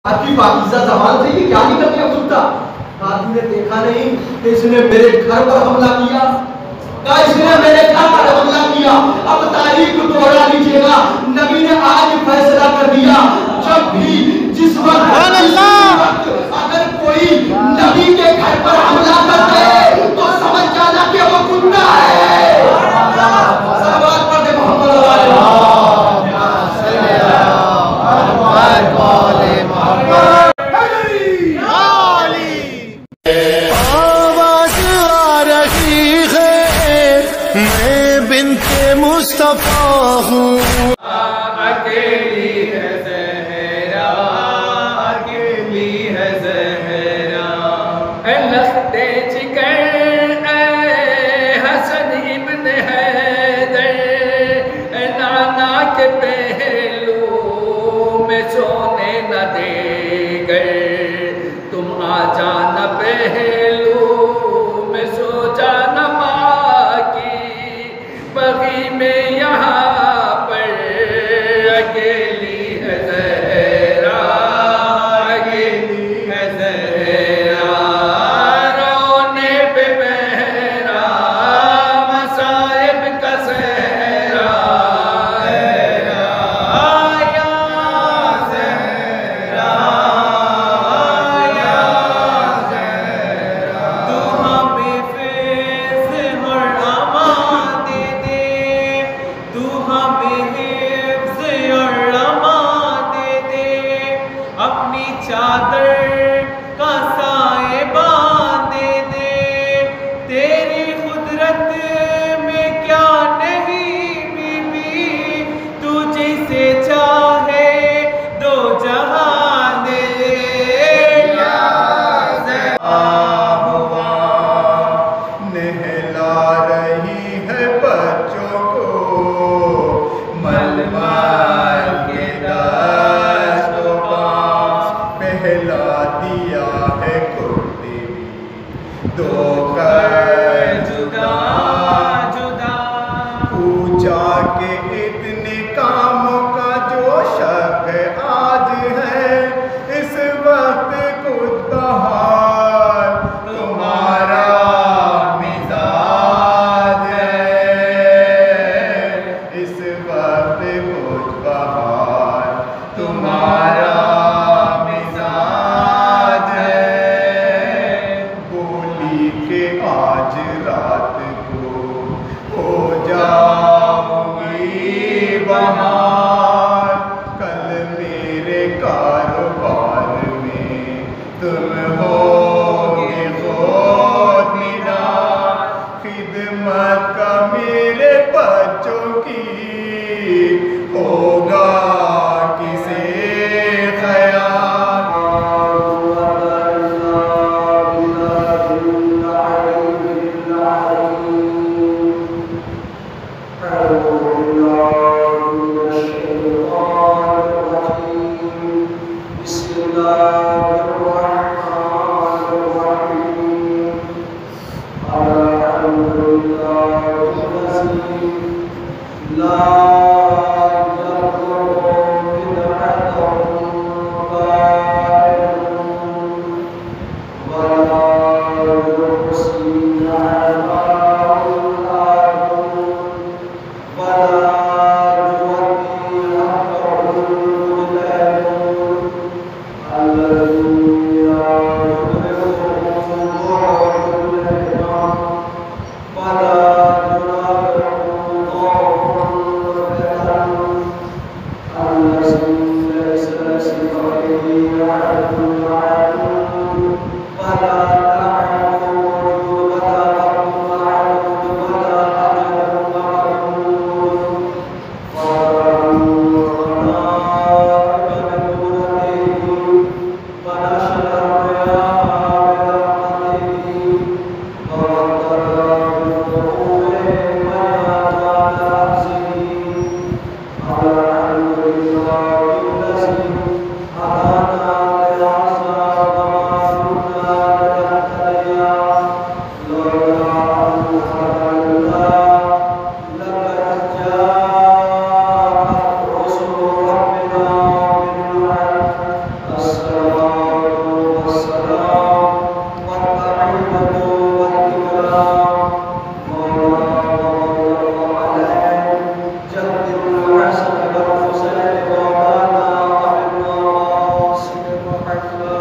آپ کی پاکیزہ زبان سے یہ کیا نکل گیا کتا؟ آپ نے دیکھا نہیں کہ اس نے میرے گھر پر حملہ کیا؟ کہا اس نے میرے گھر پر حملہ کیا۔ اب تاریخ کو دوہرا لیجیے گا، نبی نے آج فیصلہ کر دیا، جب بھی جس وقت اگر کوئی نبی کے گھر پر حملہ کرتے تو سمجھ جانا کہ وہ کتا ہے۔ صلوات پڑھ دے محمد مصطفیٰ ہوں، اکیلی ہے زہرا، اکیلی ہے زہرا، اے لختے چکر اے حسن ابن حیدر، اے نانا کے پہلو میں سونے نہ دے گئے، تم آ جانا پہلو میں سو جانا ماں کی بغی میں، یہاں پر اکیلی ہے زہرا، اکیلی ہے زہرا، رونے پہ بہرا مصائب کا سہرا، یا زہرا، یا زہرا، تو ہمیں فیض اور امان دے دے، تو ہمیں حفظ اور امان دے دے، اپنی چادر کا سائبان دے دے، تیری قدرت میں کیا نہیں بی بی، تو جسے چاہے دو جہاں دے دے، یا ہوا نہلا رہی ہے بچوں کو، مل مل کے دست و پاؤں پہلا دیا ہے کرتے بھی دو کر جدا جدا، پوچھا کہ اتنے کاموں کا جو شک آج ہے، اس وقت کچھ بہار تمہارا مزاج ہے، اس وقت کچھ بہار تمہارا مزاج ہے، بولی کہ آج رات کو ہو جاؤں گی بہار، کل میرے کاروبار میں تم ہوگے خود نڈار، خدمت کا میرے بچوں کی ہوگا کسے خیال۔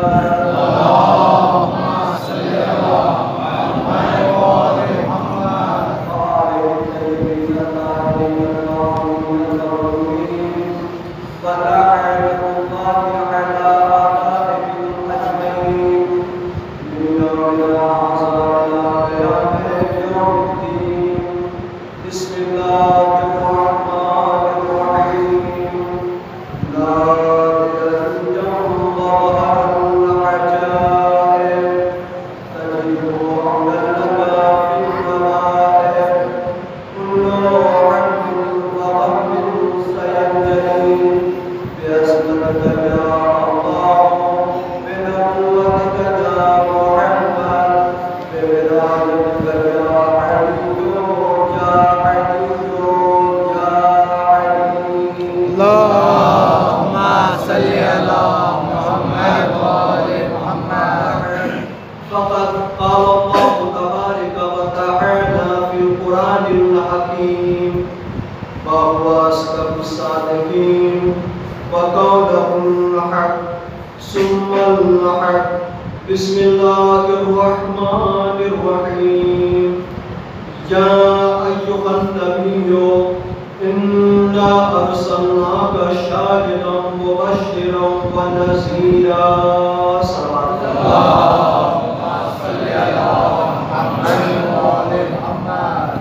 بسم الله الرحمن الرحيم يا أيها النبي إنا أرسلناك شاهدا مبشرا ونذيرا صلى اللهم صل على محمد وآل محمد.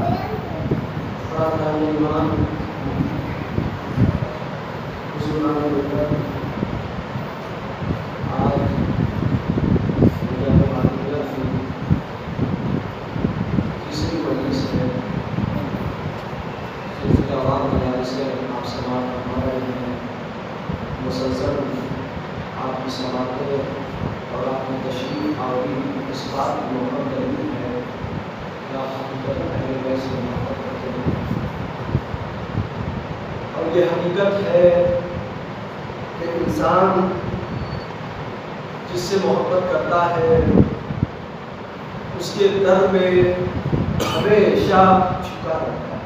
مسلسل آپ کی سماعتیں اور آپ کی تشریف آوری اس بات کی محبت دلیل ہے کہ آپ حقیقت اہل بیت سے محبت کرتے ہیں، اور یہ حقیقت ہے کہ انسان جس سے محبت کرتا ہے اس کے در میں ہمیشہ جھکا رہتا ہے،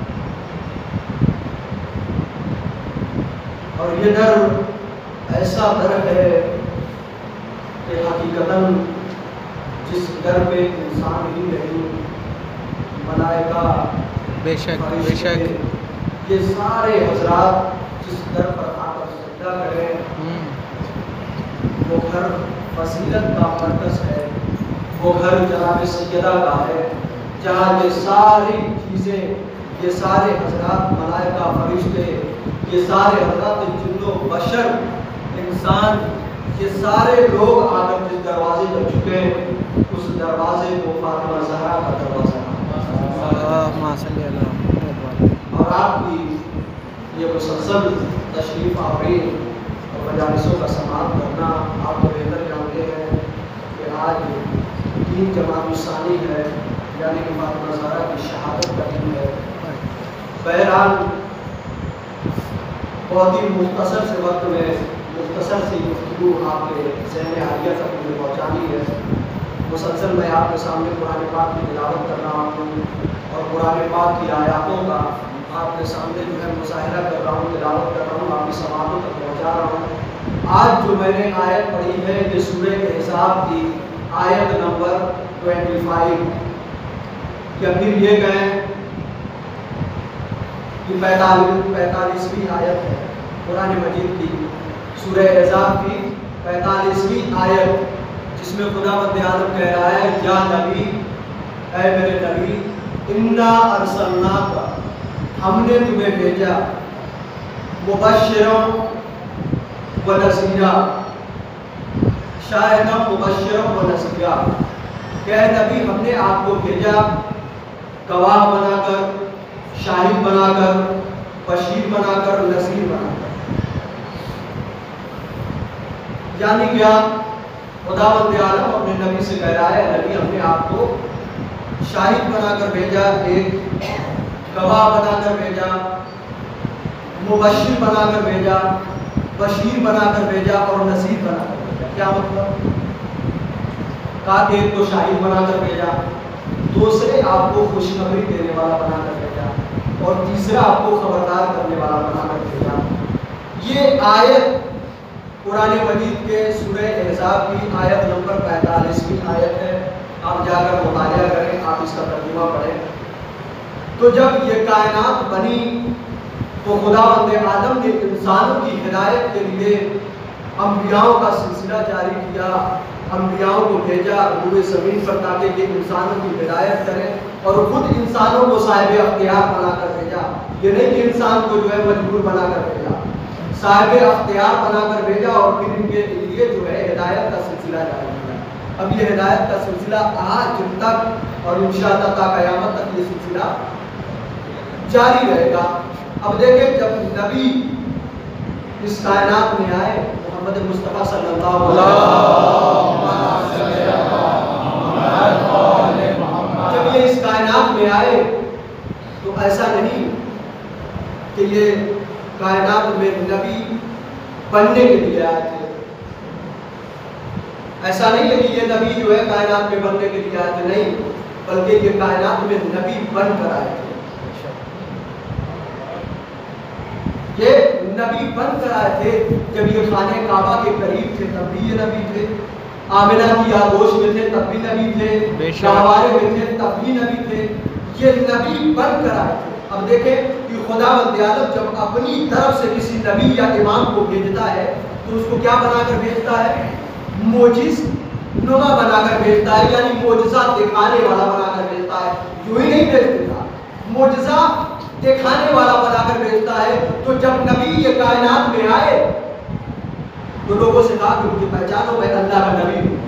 اور یہ در ایسا در ہے کہ حقیقتاً جس در پہ انسان ہی نہیں، ملائکہ، بے شک بے شک یہ سارے حضرات جس در پر آ کر سجدہ کریں وہ گھر فضیلت کا مرکز ہے، وہ گھر جناب سیدہ کا ہے، جہاں یہ ساری چیزیں، یہ سارے حضرات، ملائکہ، فرشتے، یہ سارے حضرات، جن و بشر، انسان، یہ سارے لوگ آ کر جس دروازے پر چکے، اس دروازے کو فاطمہ زہرا کا دروازہ اور آپ کی یہ مسلسل تشریف آوری اور مجالسوں کا سماعت کرنا، آپ کو بہتر جانتے ہیں کہ آج 3 جمادی الثانی ہے، یعنی کہ فاطمہ زہرا کی شہادت کا دن ہے۔ بہرحال بہت ہی مختصر سے وقت میں مختصر سی گفتگو آپ کے ذہن حالیہ تک مجھے پہنچانی ہے۔ مسلسل میں آپ کے سامنے قرآن پاک کی تلاوت کر رہا ہوں اور قرآن پاک کی آیاتوں کا آپ کے سامنے جو ہے مظاہرہ کر رہا ہوں، تلاوت کر رہا ہوں، آپ کی سماعتوں تک پہنچا رہا ہوں۔ آج جو میں نے آیت پڑھی ہے یہ سورہ احزاب کی آیت نمبر 25، یا پھر یہ کہیں کہ 45ویں آیت ہے قرآن مجید کی، سورہ احزاب کی 45ویں آیت، جس میں خداوند عالم کہہ رہا ہے یا نبی، اے میرے نبی، انا ارسلناک، ہم نے تمہیں بھیجا، مبشرا و نذیرا، شاہدا مبشرا و نذیرا، کہ اے نبی ہم نے آپ کو بھیجا گواہ بنا کر، شاہد بنا کر، بشیر بنا کر، نذیر بنا کر۔ یعنی کیا؟ خداوند عالم اپنے نبی سے کہہ رہا ہے نبی ہم نے آپ کو شاہد بنا کر بھیجا، ایک گواہ بنا کر بھیجا، مبشر بنا کر بھیجا، بشیر بنا کر بھیجا اور نذیر بنا کر بھیجا۔ کیا مطلب؟ کہا کہ ایک کو شاہد بنا کر بھیجا، دوسرے آپ کو خوشخبری دینے والا بنا کر بھیجا، اور تیسرا آپ کو خبردار کرنے والا بنا کر بھیجا۔ یہ آیت قرآن مجید کے سورہ احزاب کی آیت نمبر 45 آیت ہے، آپ جا کر مطالعہ کریں، آپ اس کا ترجمہ پڑھیں۔ تو جب یہ کائنات بنی تو خداوند آدم نے انسانوں کی ہدایت کے لیے انبیاؤں کا سلسلہ جاری کیا، انبیاؤں کو بھیجا روئے زمین پر تاکہ یہ انسانوں کی ہدایت کریں، اور خود انسانوں کو صاحب اختیار بنا کر بھیجا۔ یہ نہیں کہ انسان کو جو ہے مجبور بنا کر بھیجا، صاحب اختیار بنا کر بھیجا، اور پھر ان کے لیے جو ہے ہدایت کا سلسلہ جاری کیا۔ اب یہ ہدایت کا سلسلہ آج تک اور انشاءاللہ تا قیامت تک یہ سلسلہ جاری رہے گا۔ اب دیکھیں جب نبی اس کائنات میں آئے، محمد مصطفیٰ صلی اللہ علیہ وسلم جب یہ اس کائنات میں آئے تو ایسا نہیں کہ یہ کائنات میں نبی بننے کے لیے آئے تھے، ایسا نہیں ہے کہ یہ نبی جو ہے کائنات میں بننے کے لیے آئے تھے، نہیں، بلکہ یہ کائنات میں نبی بن کر آئے تھے۔ یہ نبی بن کر آئے تھے، جب یہ خانہ کعبہ کے قریب تھے تب بھی یہ نبی تھے، آمنہ کی آغوش میں تھے تب بھی نبی تھے، گہوارے میں تھے تب بھی نبی تھے، یہ نبی بن کر آئے تھے۔ اب دیکھیں کہ خداوند عالم جب اپنی طرف سے کسی نبی یا امام کو بھیجتا ہے تو اس کو کیا بنا کر بھیجتا ہے؟ معجز نما بنا کر بھیجتا ہے، یعنی معجزہ دکھانے والا بنا کر بھیجتا ہے، یوں ہی نہیں بھیج دیتا، معجزہ دکھانے والا بنا کر بھیجتا ہے۔ تو جب نبی یہ کائنات میں آئے تو لوگوں سے کہا کہ مجھے پہچانو، میں اللہ کا نبی ہوں،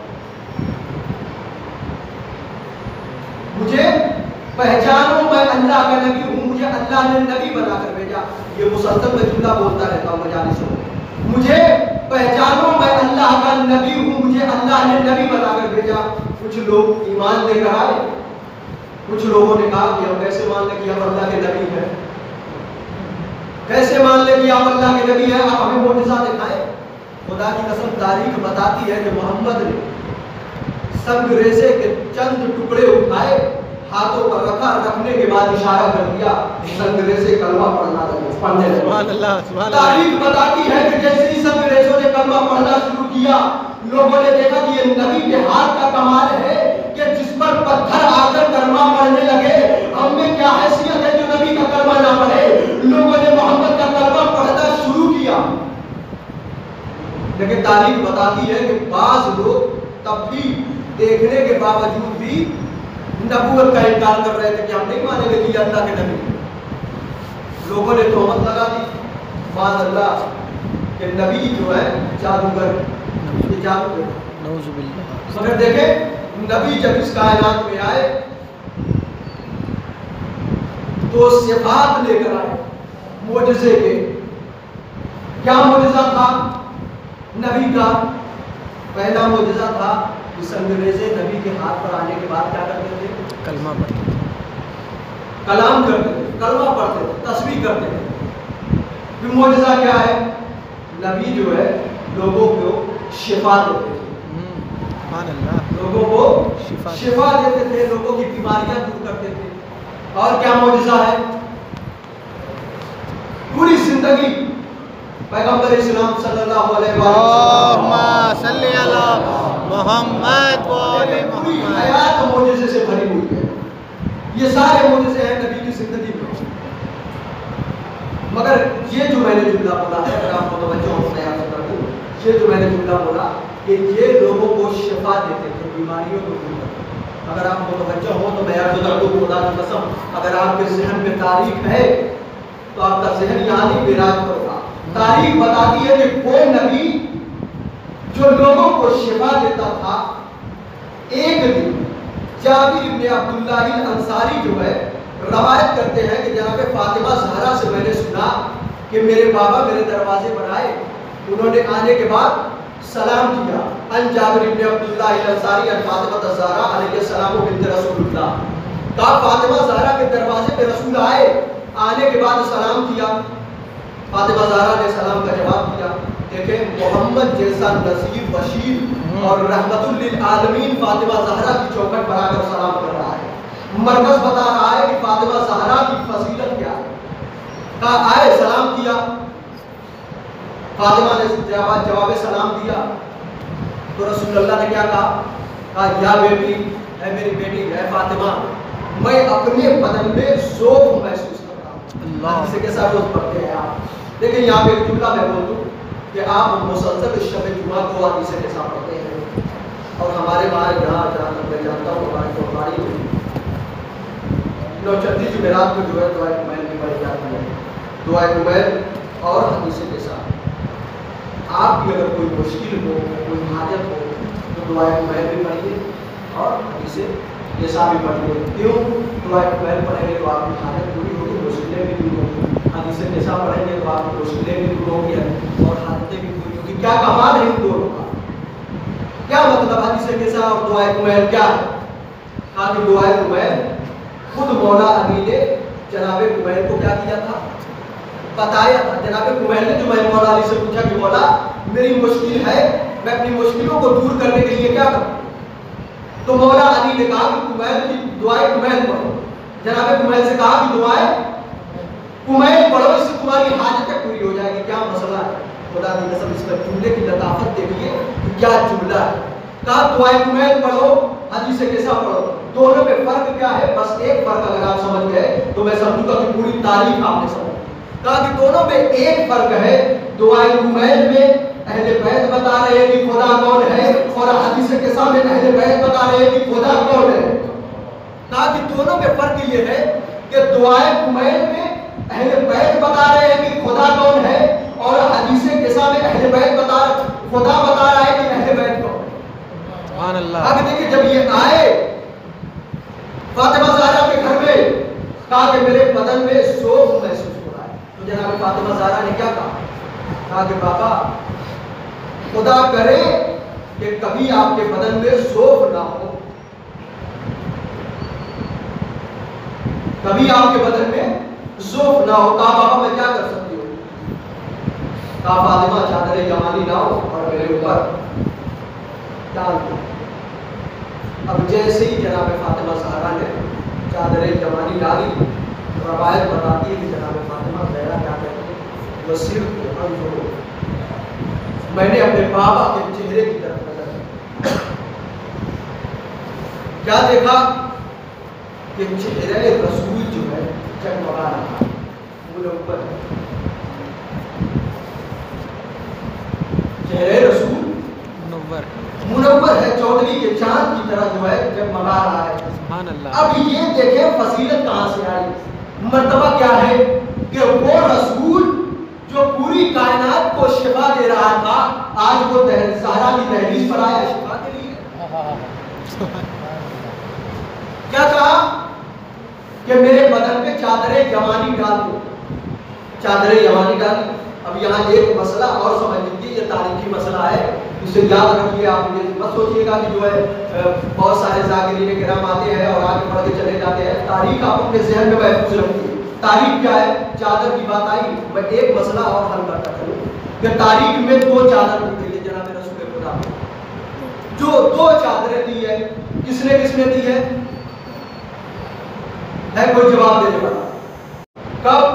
مجھے پہچانو، میں اللہ کا نبی ہوں، مجھے اللہ نے نبی بنا کر بھیجا۔ یہ مسلسل میں جملہ بولتا رہتا ہوں مجالسوں میں، مجھے پہچانو، میں اللہ کا نبی ہوں، مجھے اللہ نے نبی بنا کر بھیجا۔ کچھ لوگ ایمان لے کر آئے، کچھ لوگوں نے کہا کہ ہم کیسے مان لیں کہ ہم اللہ کے نبی ہیں، کیسے مان لیں کہ آپ اللہ کے نبی ہیں، آپ ہمیں معجزہ دکھائیں۔ خدا کی قسم تاریخ بتاتی ہے کہ محمد نے سنگ ریزے کے چند ٹکڑے اٹھائے، ہاتھوں پر رکھا، رکھنے کے بعد اشارہ کر دیا، سنگ ریزے کلمہ پڑھنے لگے۔ تاریخ بتاتی ہے کہ جیسے ہی سنگ ریزوں نے کلمہ پڑھنا شروع کیا، لوگوں نے دیکھا کہ یہ نبی کے ہاتھ کا کمال ہے کہ جس پر پتھر آ کر کلمہ پڑھنے لگے، ہم میں کیا حیثیت ہے جو نبی کا کلمہ نہ پڑھے۔ لوگوں نے محمد کا کلمہ پڑھنا شروع کیا، لیکن تاریخ بتاتی ہے کہ بعض لوگ تب بھی دیکھنے کے باوجود بھی نبوت کا انکار کر رہے تھے کہ ہم نہیں مانیں گے کہ یہ اللہ کے نبی۔ لوگوں نے تہمت لگا دی معاذ اللہ کہ نبی جو ہے جادوگر، یہ جادوگر۔ نعوذ باللہ۔ مگر دیکھیں نبی جب اس کائنات میں آئے تو صفات لے کر آئے معجزے کے۔ کیا معجزہ تھا نبی کا؟ پہلا معجزہ تھا کہ سنگریزے نبی کے ہاتھ پر آنے کے بعد کیا کرتے تھے؟ کلمہ پڑھتے تھے، کلام کرتے تھے، کلمہ پڑھتے تھے، تسبیح کرتے تھے۔ پھر معجزہ کیا ہے؟ نبی جو ہے لوگوں کو شفا دیتے تھے، سبحان اللہ، لوگوں کو شفا دیتے تھے، لوگوں کی بیماریاں دور کرتے تھے۔ اور کیا معجزہ ہے؟ پوری زندگی پیغمبر اسلام صلی اللہ علیہ اللہم صلی علی محمد و آل پوری محمد۔ حیات معجزے سے بھری ہوئی ہے۔ یہ سارے معجزے ہیں نبی کی زندگی میں۔ مگر یہ جو میں نے جملہ بولا ہے، اگر آپ متوجہ ہو تو میں آپ سے کر دوں، یہ جو میں نے جملہ بولا کہ یہ لوگوں کو شفا دیتے تھے، بیماریوں کو دور کرتے تھے۔ اگر آپ متوجہ ہو تو میں آپ سے کر دوں، خدا کی قسم اگر آپ کے ذہن میں تاریخ ہے تو آپ کا ذہن یہاں نہیں بیراج ہوگا۔ تاریخ بتاتی ہے کہ وہ نبی جو لوگوں کو شفا دیتا تھا، ایک دن جابر ابن عبداللہ الانصاری جو ہے روایت کرتے ہیں کہ جناب فاطمہ زہرا سے میں نے سنا کہ میرے بابا میرے دروازے پر آئے، انہوں نے آنے کے بعد سلام کیا، ان جابر ابن عبداللہ الانصاری ان فاطمہ زہرا علیہ السلام بنت رسول اللہ۔ کہا فاطمہ زہرا کے دروازے پہ رسول آئے، آنے کے بعد سلام کیا، فاطمہ زہرا نے سلام کا جواب دیا۔ دیکھیں محمد جیسا نذیر بشیر اور رحمت للعالمین فاطمہ زہرا کی چوکھٹ پر آ کر سلام کر رہا ہے، مرکز بتا رہا ہے کہ فاطمہ زہرا کی فضیلت کیا ہے۔ کہا آئے، سلام کیا، فاطمہ نے جواب سلام دیا تو رسول اللہ نے کیا کہا یا بیٹی، اے میری بیٹی، اے فاطمہ، میں اپنے بدن میں ذوق محسوس کرتا ہوں. حدیث کے ساتھ روز پڑھتے ہیں آپ. دیکھیں یہاں پہ ایک جملہ میں بول دوں کہ آپ مسلسل شب جمعہ کو حدیث کے ساتھ پڑھتے ہیں، اور ہمارے وہاں جہاں میں جانتا ہوں ہماری نوچندی جمعرات کو جو ہے دعائے کمیل بھی پڑھی جاتی ہے. دعائے کمیل اور حدیث کے ساتھ آپ کی اگر کوئی مشکل ہو، کوئی حاجت ہو تو دعائے کمیل بھی پڑھیے اور حدیث کے ساتھ بھی پڑھیے. کیوں؟ دعائے کمیل پڑھیں گے تو آپ کی حاجت پوری ہوگی، مشکلیں بھی دور ہوگی. حدیث کے ساتھ پڑھیں گے تو آپ کی مشکلیں بھی دور ہوں گی اور حاجتیں بھی پوری ہوگی. کیا کمال ہے ان دونوں کا؟ کیا مطلب حدیث کے ساتھ اور دعائے کمیل کیا ہے؟ کہا کہ دعائے کمیل خود مولا علی نے جناب کمیل کو کیا کیا تھا؟ بتایا تھا. جناب کمیل نے جو میں مولا علی سے پوچھا کہ مولا میری مشکل ہے، میں اپنی مشکلوں کو دور کرنے کے لیے کیا کروں؟ تو مولا علی نے کہا کہ کمیل کی دعائے کمیل پڑھو. جناب کمیل سے کہا کہ دعائے کمیل پڑھو، اس سے تمہاری حاجتیں پوری ہو جائے گی. کیا مسئلہ ہے؟ خدا کی قسم اس کا جملے کی لطافت دیکھیے کیا جملہ ہے. کہا دعائے کمیل پڑھو، حدیث کیسا پڑھو. دونوں میں فرق کیا ہے؟ بس ایک فرق اگر آپ سمجھ گئے تو میں سمجھوں گا کہ پوری تاریخ آپ نے سمجھ. کہا کہ دونوں میں ایک فرق ہے. دعائے کمیل میں اہل بیت بتا رہے ہیں کہ خدا کون ہے، اور حدیث کے سامنے اہل بیت بتا رہے ہیں کہ خدا کون ہے. کہا کہ دونوں میں فرق یہ ہے کہ دعائے کمیل میں اہل بیت بتا رہے ہیں کہ خدا کون ہے، اور حدیث کے سامنے اہل بیت خدا بتا رہا ہے کہ اہل بیت کون ہے. سبحان اللہ. اب دیکھیں جب یہ آئے فاطمہ زہرا کے گھر میں، کہا کہ میرے بدن میں ذوق محسوس ہو رہا ہے. تو جناب فاطمہ زہرا نے کیا کہا کہ بابا خدا کرے کہ کبھی آپ کے بدن میں ذوق نہ ہو، کبھی آپ کے بدن میں ذوق نہ ہو. کہا بابا میں کیا کر سکتی ہوں؟ کہا فاطمہ چادر جمالی لاؤ اور میرے اوپر ڈال دو. اب جیسے ہی جناب فاطمہ زہرا نے چادر جمالی ڈالی، روایت بتاتی ہے کہ جناب فاطمہ زہرا کیا کہتے ہیں، وسیع انظروا، میں نے اپنے بابا کے چہرے کی طرف نظر کی. کیا دیکھا کہ چہرے رسول جو ہے چمکا رہا، منور، چہرے رسول منور ہے، چودھری کے چاند کی طرح جو ہے جگمگا رہا ہے. سبحان اللہ. اب یہ دیکھیں فضیلت کہاں سے آئی، مرتبہ کیا ہے کہ وہ رسول جو پوری کائنات کو شفا دے رہا تھا، آج وہ زہرا کی دہلیز پر آیا شفا کے لیے. کیا کہا کہ میرے بدن میں چادر جوانی ڈال دو. چادر جوانی ڈالی. اب یہاں ایک مسئلہ اور سمجھ لیجیے، یہ تاریخی مسئلہ ہے، اسے یاد رکھیے. آپ یہ مت سوچیے گا کہ جو ہے بہت سارے ذاکرین کرام آتے ہیں اور آگے بڑھ کے چلے جاتے ہیں. تاریخ آپ اپنے ذہن میں محفوظ رکھیے. تاریخ کیا ہے؟ چادر کی بات آئی، میں ایک مسئلہ اور حل کرتا چلوں کہ تاریخ میں دو چادر دی گئی ہے جناب رسول خدا نے. جو دو چادریں دی ہے، کس نے دی ہے کوئی جواب دینے والا؟ کب؟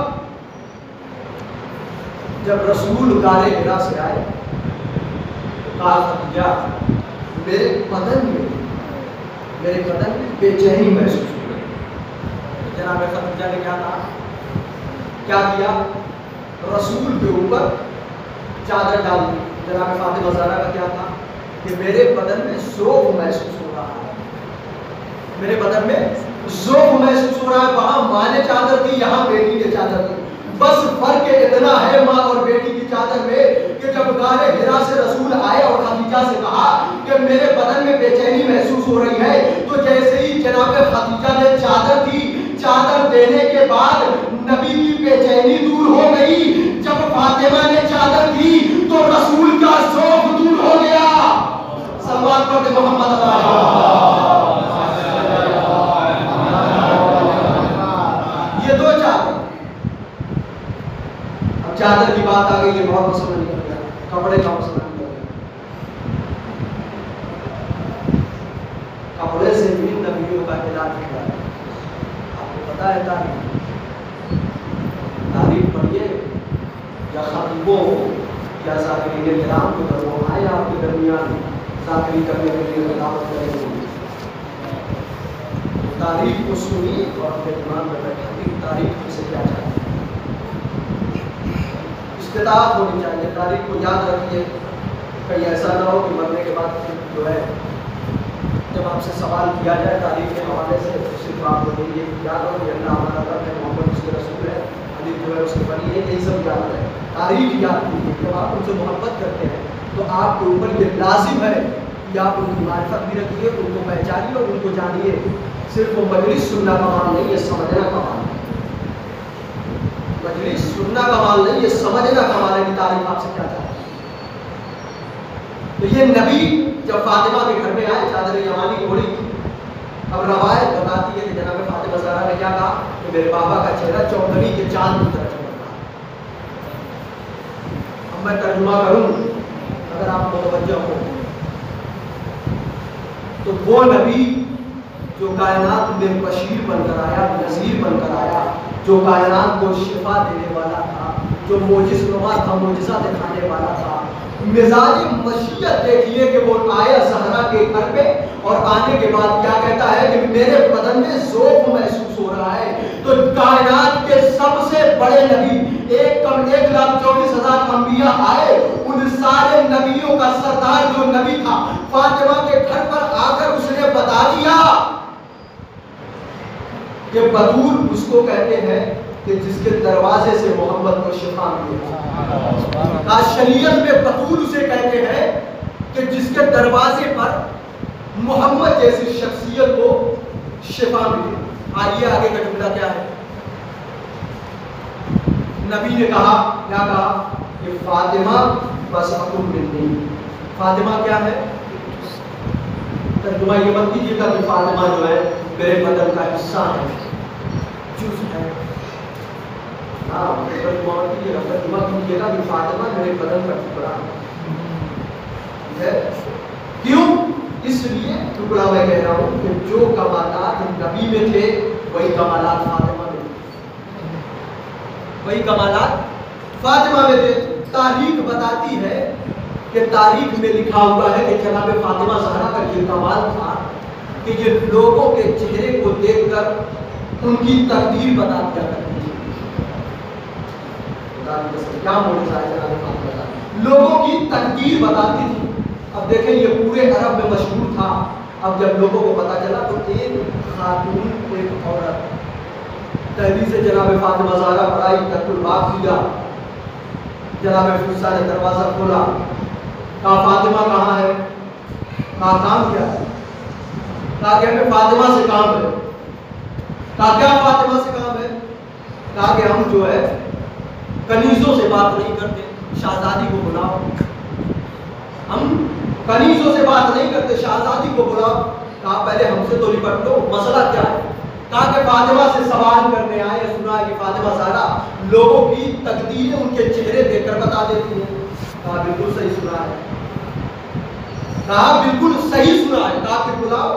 جب رسول غار حرا سے آئے، کہا خدیجہ میرے بدن میں بے چینی محسوس ہو رہی. جناب خدیجہ نے کیا کیا؟ رسول کے اوپر چادر ڈال دی. جناب فاطمہ زہرا کا کیا تھا کہ میرے بدن میں ذوق محسوس ہو رہا ہے، میرے بدن میں ذوق محسوس ہو رہا ہے. وہاں ماں نے چادر دی، یہاں بیٹی نے چادر دی. بس فرق اتنا ہے ماں اور بیٹی کی چادر میں کہ جب غار حرا سے رسول آئے اور خدیجہ سے کہا کہ میرے بدن میں بے چینی محسوس ہو رہی ہے، تو جیسے ہی جناب خدیجہ نے چادر دی، چادر دینے کے بعد نبی کی بے چینی دور ہو گئی. جب فاطمہ نے چادر دی تو رسول کا ذوق دور ہو گیا. صلوات پڑھتے محمد یہ دو چادر. اب چادر کی بات آ گئی، یہ بہت مسئلہ نہیں ہو گیا، کپڑے کا مسئلہ نہیں ہو گیا. کپڑے سے بھی نبیوں کا علاج ہوتا ہے. آپ کو پتا ہے تاریخ پڑھیے یا خطیبوں کیا ذاکرین کرام کو وہ آئے آپ کے درمیان ذاکری کرنے کے لیے دعوت کریں گے؟ تاریخ کو سنیے اور اپنے دماغ میں بیٹھا کہ تاریخ سے کیا چاہتے ہیں. استطاعت ہونی چاہیے. تاریخ کو یاد رکھیے. کہیں ایسا نہ ہو کہ مرنے کے بعد جو ہے جب آپ سے سوال کیا جائے تاریخ کے حوالے سے صرف آپ کو یہ یاد ہو کہ اللہ ہمارا رب ہے، محمد اس کے رسول ہے، حدیث جو ہے اس کے بنی ہے، یہی سب یاد ہے. تاریخ یاد کیجیے. جب آپ ان سے محبت کرتے ہیں تو آپ کے اوپر یہ لازم ہے کہ آپ ان کی معرفت بھی رکھیے، ان کو پہچانیے اور ان کو جانیے. صرف وہ مجلس سننا کا مال نہیں، یہ سمجھنا کا مال ہے. مجلس سننا کا مال نہیں، یہ سمجھنا کا مال ہے کہ تاریخ آپ سے کیا چاہتے ہیں. تو یہ نبی جب فاطمہ کے گھر میں آئے چادر یمانی اوڑھی. اب روایت بتاتی ہے کہ جناب فاطمہ زہرا نے کیا کہا کہ میرے بابا کا چہرہ چودھری کے چاند کی طرح چمکتا ہے. اب میں ترجمہ کروں اگر آپ متوجہ ہو تو وہ نبی جو کائنات میں بشیر بن کر آیا، نذیر بن کر آیا، جو کائنات کو شفا دینے والا تھا، جو معجز نما تھا، معجزہ دکھانے والا تھا. مزاج مشیت دیکھیے کہ وہ آیا زہرا کے گھر پہ اور آنے کے بعد کیا کہتا ہے کہ میرے بدن میں ذوق محسوس ہو رہا ہے. تو کائنات کے سب سے بڑے نبی 1,24,000 انبیاء آئے، ان سارے نبیوں کا سردار جو نبی تھا فاطمہ کے گھر پر آ کر اس نے بتا دیا کہ بطول اس کو کہتے ہیں کہ جس کے دروازے سے محمد کو شفا ملی. شریعت میں بطول اسے کہتے ہیں کہ جس کے دروازے پر محمد جیسی شخصیت کو شفا ملی. آئیے آگے کا جملہ کیا ہے. نبی نے کہا کیا کہا کہ فاطمہ بس حکم منی. فاطمہ کیا ہے؟ ترجمہ یہ مت کیجیے گا کہ فاطمہ جو ہے میرے بدن کا حصہ ہے، جز ہے. ہاں ترجمہ کیجیے گا کہ فاطمہ میرے بدن کا ٹکڑا ہے. کیوں؟ اس لیے ٹکڑا میں کہہ رہا ہوں کہ جو کمالات نبی میں تھے وہی کمالات فاطمہ میں تھے، وہی کمالات فاطمہ میں تھے. تاریخ بتاتی ہے کہ تاریخ میں لکھا ہوا ہے کہ جناب فاطمہ زہرا کا یہ کمال تھا کہ یہ لوگوں کے چہرے کو دیکھ کر ان کی تقدیر بتا دیا کرتی تھی. کیا معجزہ ہے جناب فاطمہ زہرا، لوگوں کی تقدیر بتاتی تھی. اب دیکھیں یہ پورے عرب میں مشہور تھا. اب جب لوگوں کو پتا چلا تو ایک خاتون، ایک عورت دہلی سے جناب فاطمہ زہرا پر آئی، تحت الباب کیا. جناب حفصہ نے دروازہ کھولا، کہا فاطمہ کہاں ہے؟ کہا کام کیا ہے؟ کہا کہ ہمیں فاطمہ سے کام ہے. کہا کیا فاطمہ سے کام ہے؟ کہا کہ ہم جو ہے کنیزوں سے بات نہیں کرتے، شہزادی کو بلاؤ. ہم کنیزوں سے بات نہیں کرتے، شہزادی کو بلاؤ. کہا پہلے ہم سے تو نپٹ لو، مسئلہ کیا ہے؟ کہا کہ فاطمہ سے سوال کرنے آئے، سنا ہے کہ فاطمہ زہرا لوگوں کی تقدیریں ان کے چہرے دیکھ کر بتا دیتی ہیں. کہا بالکل صحیح سنا ہے. کہا بالکل صحیح سنا ہے. کہا کہ بلاؤ،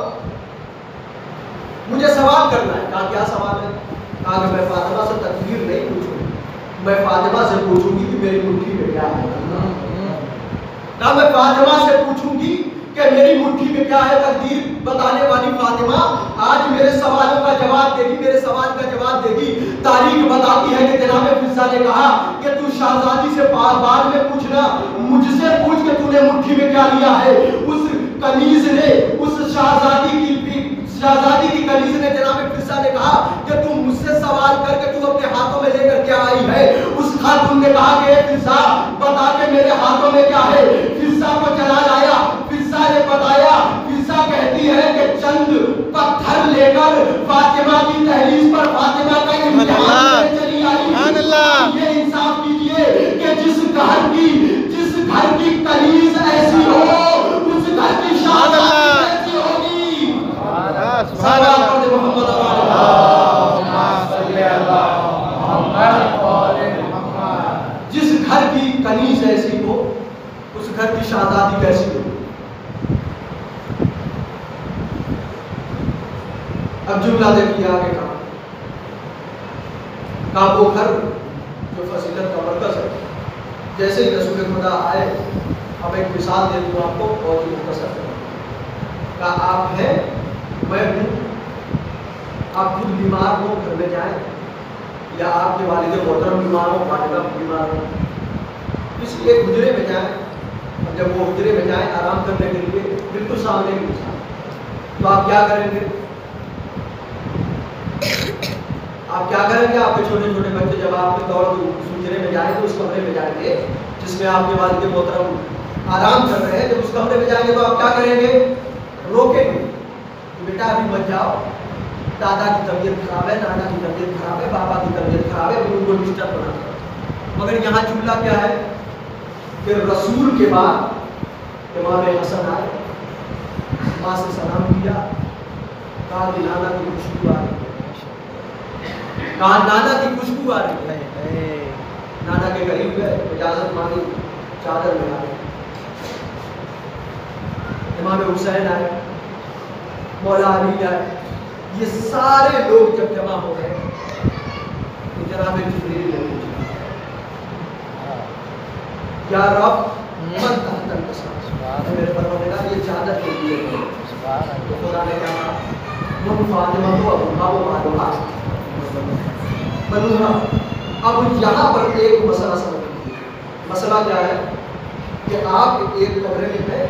مجھے سوال کرنا ہے. کہا کیا سوال ہے؟ کہا کہ میں فاطمہ سے تقدیر نہیں پوچھوں گی، میں فاطمہ سے پوچھوں گی کہ میری مٹھی میں کیا ہے. کہا میں فاطمہ سے پوچھوں گی کہ میری مٹھی میں کیا ہے. تقدیر بتانے والی فاطمہ آج میرے سوالوں کا جواب دے گی، میرے سوال کا جواب دے گی. تاریخ بتاتی ہے کہ جناب حفصہ نے کہا کہ تو شہزادی سے بعد میں پوچھنا، مجھ سے پوچھ کہ تو نے مٹھی میں کیا لیا ہے. اس کنیز نے، اس شہزادی کی کنیز نے جناب حفصہ نے کہا کہ تم مجھ سے سوال کر کے تم اپنے ہاتھوں میں لے کر کیا آئی ہے. اس خاتون نے کہا کہ حفصہ بتا کے میرے ہاتھوں میں کیا ہے. حفصہ کو چلا لایا، حفصہ نے بتایا. حفصہ کہتی ہے کہ چند پتھر لے کر فاطمہ کی دہلیز پر فاطمہ کا امتحان چلی آئی. یہ انصاف کیجئے کہ جس گھر کی کنیز ایسی ہو، اس گھر کی شہزادی ایسی ہوگی. سلام علیہ محمد جس گھر کی کنیز ایسی ہو، اس گھر کی شہزادی کیسی ہو. اب جملہ دیکھیے آگے کا وہ گھر جو فضیلت کا مرکز ہے، جیسے ہی رسول خدا آئے، اب ایک مثال دے دوں آپ کو اور یہ مختصر کروں کہ آپ ہیں، میں ہوں، آپ خود بیمار ہو گھر میں جائیں، یا آپ کے والد محترم بیمار ہو، والدہ بیمار ہو، کسی ایک حجرے میں جائیں، اور جب وہ حجرے میں جائیں آرام کرنے کے لیے بالکل سامنے کی مثال، تو آپ کیا کریں گے؟ آپ کیا کریں گے؟ آپ کے چھوٹے چھوٹے بچے جب آپ کے دور اس حجرے میں جائیں گے، اس کمرے میں جائیں گے جس میں آپ کے والد محترم آرام کر رہے ہیں، جب اس کمرے میں جائیں گے تو آپ کیا کریں گے؟ روکیں گے کہ بیٹا ابھی مت جاؤ، دادا کی طبیعت خراب ہے، نانا کی طبیعت خراب ہے، بابا کی طبیعت خراب ہے، ان کو ڈسٹرب بنا کر۔ مگر یہاں جملہ کیا ہے کہ رسول کے بعد امام حسن آئے، ماں سے سلام کیا، کہا کہ نانا کی خوشبو آ رہی ہے، کہا نانا کی خوشبو آ رہی ہے، نانا کے قریب گئے، اجازت مانگی، چادر میں آئے، امام حسین آئے، مولا علی آئے، یہ سارے لوگ جب جمع ہو گئے تو جناب جبریل نے پوچھا، یا رب من تحت القصاص، میرے پروردگار یہ چادر کے لیے ہے، تو خدا نے کہا من فاطمہ کو ابوہا و مالوہا بنوہا۔ اب یہاں پر ایک مسئلہ سمجھیں، مسئلہ کیا ہے کہ آپ ایک کمرے میں ہیں،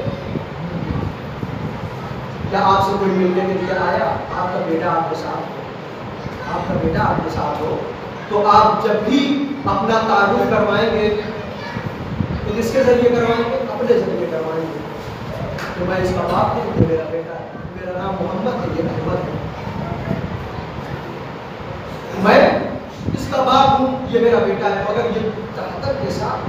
یا آپ سے کوئی ملنے کے لیے آیا، آپ کا بیٹا آپ کے ساتھ ہو، آپ کا بیٹا آپ کے ساتھ ہو، تو آپ جب بھی اپنا تعارف کروائیں گے تو کس کے ذریعے کروائیں گے؟ اپنے ذریعے کروائیں گے کہ میں اس کا باپ ہوں، یہ میرا بیٹا ہے، میرا نام محمد ہے، یہ احمد ہے، میں اس کا باپ ہوں، یہ میرا بیٹا ہے۔ مگر یہ تحت کے ساتھ،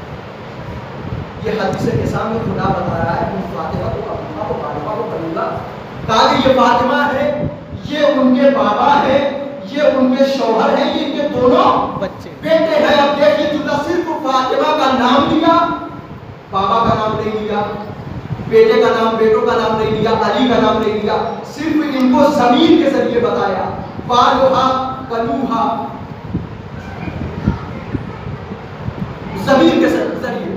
یہ حدیث کے سامنے خدا بتا رہا ہے کہ فاطمہ کو ابوہا و مالوہا کو بنوہا، کہا کہ یہ فاطمہ ہے، یہ ان کے بابا ہے، یہ ان کے شوہر ہیں، یہ ان کے دونوں بچے بیٹے ہیں۔ اب دیکھیے جملہ صرف فاطمہ کا نام لیا، بابا کا نام نہیں لیا، بیٹے کا نام، بیٹوں کا نام نہیں لیا، علی کا نام نہیں لیا، صرف ان کو ضمیر کے ذریعے بتایا، بالوہا بنوہا، ضمیر کے ذریعے۔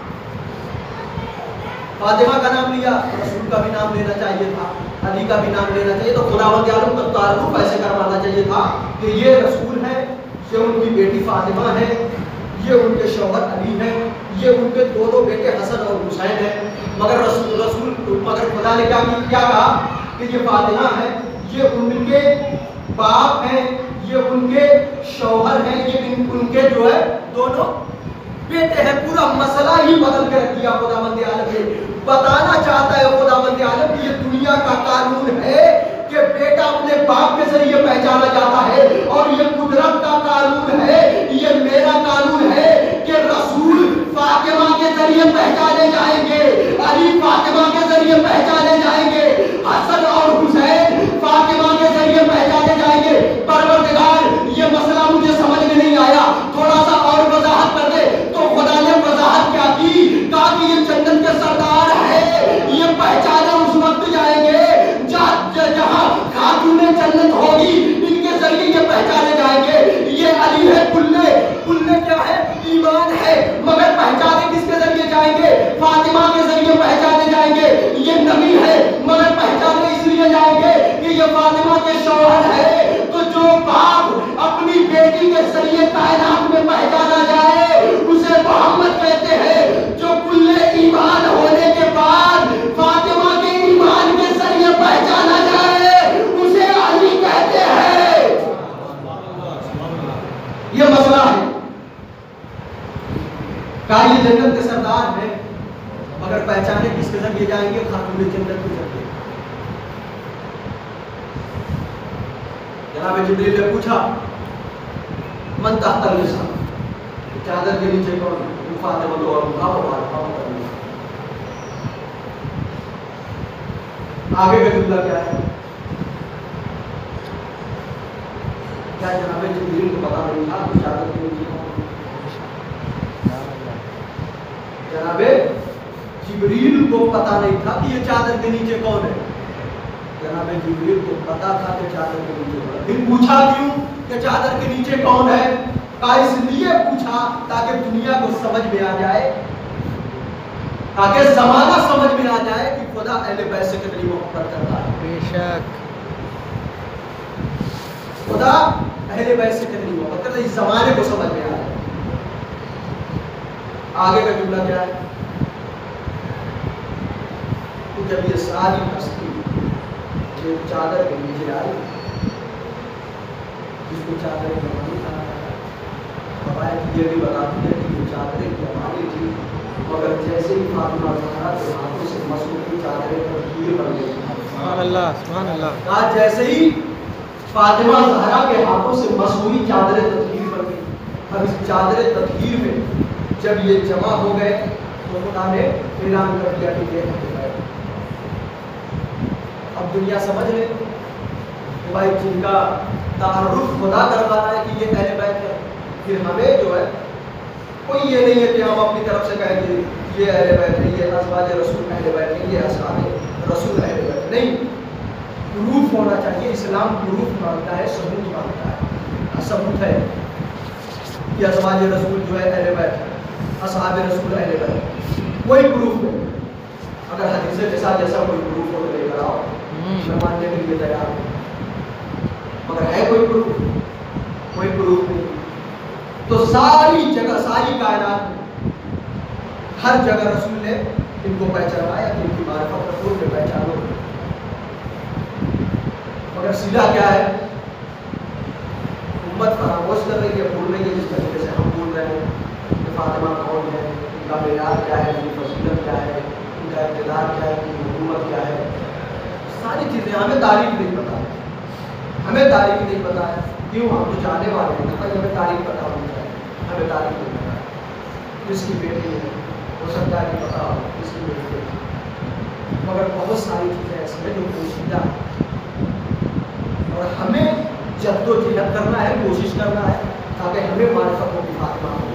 فاطمہ کا نام لیا، رسول کا بھی نام لینا چاہیے تھا، علی کا بھی نام لینا چاہیے، تو خداوند عالم کا تعارف ایسے کروانا چاہیے تھا کہ یہ رسول ہے، یہ ان کی بیٹی فاطمہ ہے، یہ ان کے شوہر علی ہیں، یہ ان کے دونوں بیٹے حسن اور حسین ہیں۔ مگر مگر خدا نے کیا کہا کہ یہ فاطمہ ہے، یہ ان کے باپ ہیں، یہ ان کے شوہر ہیں، یہ ان کے جو ہے دونوں بیٹے ہیں۔ پورا مسئلہ ہی بدل کے رکھ دیا خداوند عالم نے۔ بتانا چاہتا ہے خداوند عالم کہ یہ دنیا کا قانون ہے کہ بیٹا اپنے باپ کے ذریعے پہچانا جاتا ہے، اور یہ قدرت کا قانون ہے، یہ میرا قانون ہے کہ رسول فاطمہ کے ذریعے پہچانے جائیں گے، علی فاطمہ کے ذریعے پہچانے جائیں گے، حسن اور حسین فاطمہ کے ذریعے پہچانے جائیں گے۔ پروردگار یہ مسئلہ مجھے سمجھ میں نہیں آیا، تھوڑا سا اور وضاحت کر دے۔ تو خدا نے وضاحت کیا کی؟ کہا کہ یہ جنت کے سردار ہے، یہ پہچانے اس وقت جائیں گے جہاں خاتون جنت ہوگی، ان کے ذریعے یہ پہچانے جائیں گے۔ یہ علی ہے، کلے کیا ہے؟ ایمان ہے، مگر پہچانے کس کے ذریعے جائیں گے؟ فاطمہ کے ذریعے پہچانے جائیں گے۔ یہ نبی ہے، مگر پہچانے اس لیے جائیں گے کہ یہ فاطمہ کے شوہر ہے۔ تو جو باپ اپنی بیٹی کے ذریعے کائنات میں پہچانا جائے اسے محمد کہتے ہیں، جو کلے ایمان ہونے کے بعد فاطمہ کے ایمان کے ذریعے پہچانا جائے اسے علی کہتے ہیں۔ یہ مسئلہ ہے، کہا یہ جنت کے سردار ہیں، مگر پہچانے کس کے ذریعے جائیں گے؟ خاتون جنت کے ذریعے۔ جناب جبریل نے پوچھا من تحت القصاص، چادر کے نیچے کون ہے؟ فاطمہ تو ابوہا و مالوہا۔ آگے کا جملہ کیا ہے؟ کیا جناب جبریل کو پتا نہیں تھا کہ چادر کے نیچے کون ہے؟ جناب جبریل کو پتا نہیں تھا کہ یہ چادر کے نیچے کون ہے؟ جناب جبریل کو پتا تھا کہ چادر کے نیچے کون ہے۔ پھر پوچھا کیوں کہ چادر کے نیچے کون ہے؟ کہا اس لیے پوچھا تاکہ دنیا کو سمجھ میں آ جائے، تاکہ زمانہ سمجھ میں آ جائے کہ خدا اہل بیت سے کتنی محبت کرتا ہے، بے شک خدا اہل بیت سے کتنی محبت کرتا ہے، اس زمانے کو سمجھ میں آ جائے۔ آگے کا جملہ کیا ہے؟ تو جب یہ ساری ہستی جو چادر کے نیچے آئی، جس کو چادر جمالی کہا جاتا ہے، روایت یہ بھی بتاتی ہے کہ یہ چادریں جمالی تھی، مگر جیسے ہی فاطمہ زہرا کے ہاتھوں سے مس ہوئی چادریں تبدیل بن گئی۔ سبحان اللہ سبحان اللہ۔ کہا جیسے ہی فاطمہ زہرا کے ہاتھوں سے مس ہوئی چادریں تبدیل بن گئی۔ اب اس چادر تطہیر میں جب یہ جمع ہو گئے تو خدا نے اعلان کر دیا کہ یہ اہل بیت۔ اب دنیا سمجھ لے کہ بھائی جن کا تعارف خدا کروانا ہے کہ یہ اہل بیت ہے، پھر ہمیں جو ہے کوئی یہ نہیں ہے کہ ہم اپنی طرف سے کہیں کہ یہ اہل بیت ہے، یہ ازواج رسول اہل بیت ہے، یہ اصحاب رسول اہل بیت نہیں۔ پروف ہونا چاہیے، اسلام پروف مانگتا ہے، ثبوت مانگتا ہے۔ ثبوت ہے کہ ازواج رسول جو ہے اہل بیت ہے، اصحاب رسول اہل بیت ہے، کوئی پروف نہیں۔ اگر حدیث کے ساتھ جیسا کوئی پروف ہو تو لے کر آؤ، میں ماننے کے لیے تیار ہوں، مگر ہے کوئی پروف؟ کوئی پروف نہیں۔ تو ساری جگہ، ساری کائنات میں ہر جگہ رسول نے ان کو پہچانا کہ ان کی معرفت رسول نے پہچانو، مگر سیدھا کیا ہے؟ امت فراموش کر رہی ہے، بھول رہی ہے جس طریقے سے ہم بول رہے ہیں کہ فاطمہ کون ہے، ان کا معیار کیا ہے، ان کی فضیلت کیا ہے، ان کا اقتدار کیا ہے، ان کی حکومت کیا ہے، ساری چیزیں ہمیں تاریخ نہیں پتا ہے، ہمیں تاریخ نہیں پتا ہے۔ کیوں؟ ہم تو جانے والے ہیں، بھائی ہمیں تاریخ پتا ہونی چاہیے، ہمیں تاریخ نہیں پتا ہے۔ کس کی بیٹی ہے، ہو سکتا ہے کہ پتا ہو کس کی بیٹی ہے، مگر بہت ساری چیزیں ایسی ہیں جو پوشیدہ ہیں، اور ہمیں جد و جہد کرنا ہے، کوشش کرنا ہے تاکہ ہمیں معرفت ہو کہ فاطمہ ہو۔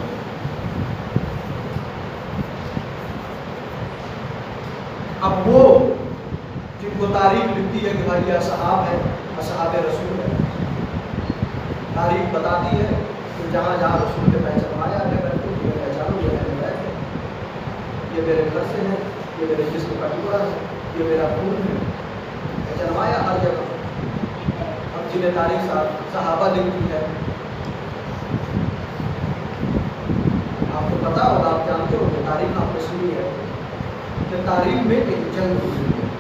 اب وہ جن کو تاریخ لکھتی ہے کہ بھائی یہ اصحاب ہے، اصحاب رسول ہے، تاریخ بتاتی ہے کہ جہاں جہاں رسول نے پہچانوایا اہل بیت کو، یہ پہچانو یہ اہل بیت ہے، یہ میرے گھر سے ہے، یہ میرے جسم کا ٹکڑا ہے، یہ میرا خون ہے، پہچانوایا ہر جگہ۔ اب جنہیں تاریخ صحابہ لکھتی ہے، آپ کو پتا ہوگا، آپ جانتے ہو کہ تاریخ آپ نے سنی ہے کہ تاریخ میں ایک جنگ گزری ہے،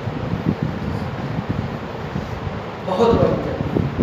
بہت بڑی جنگ،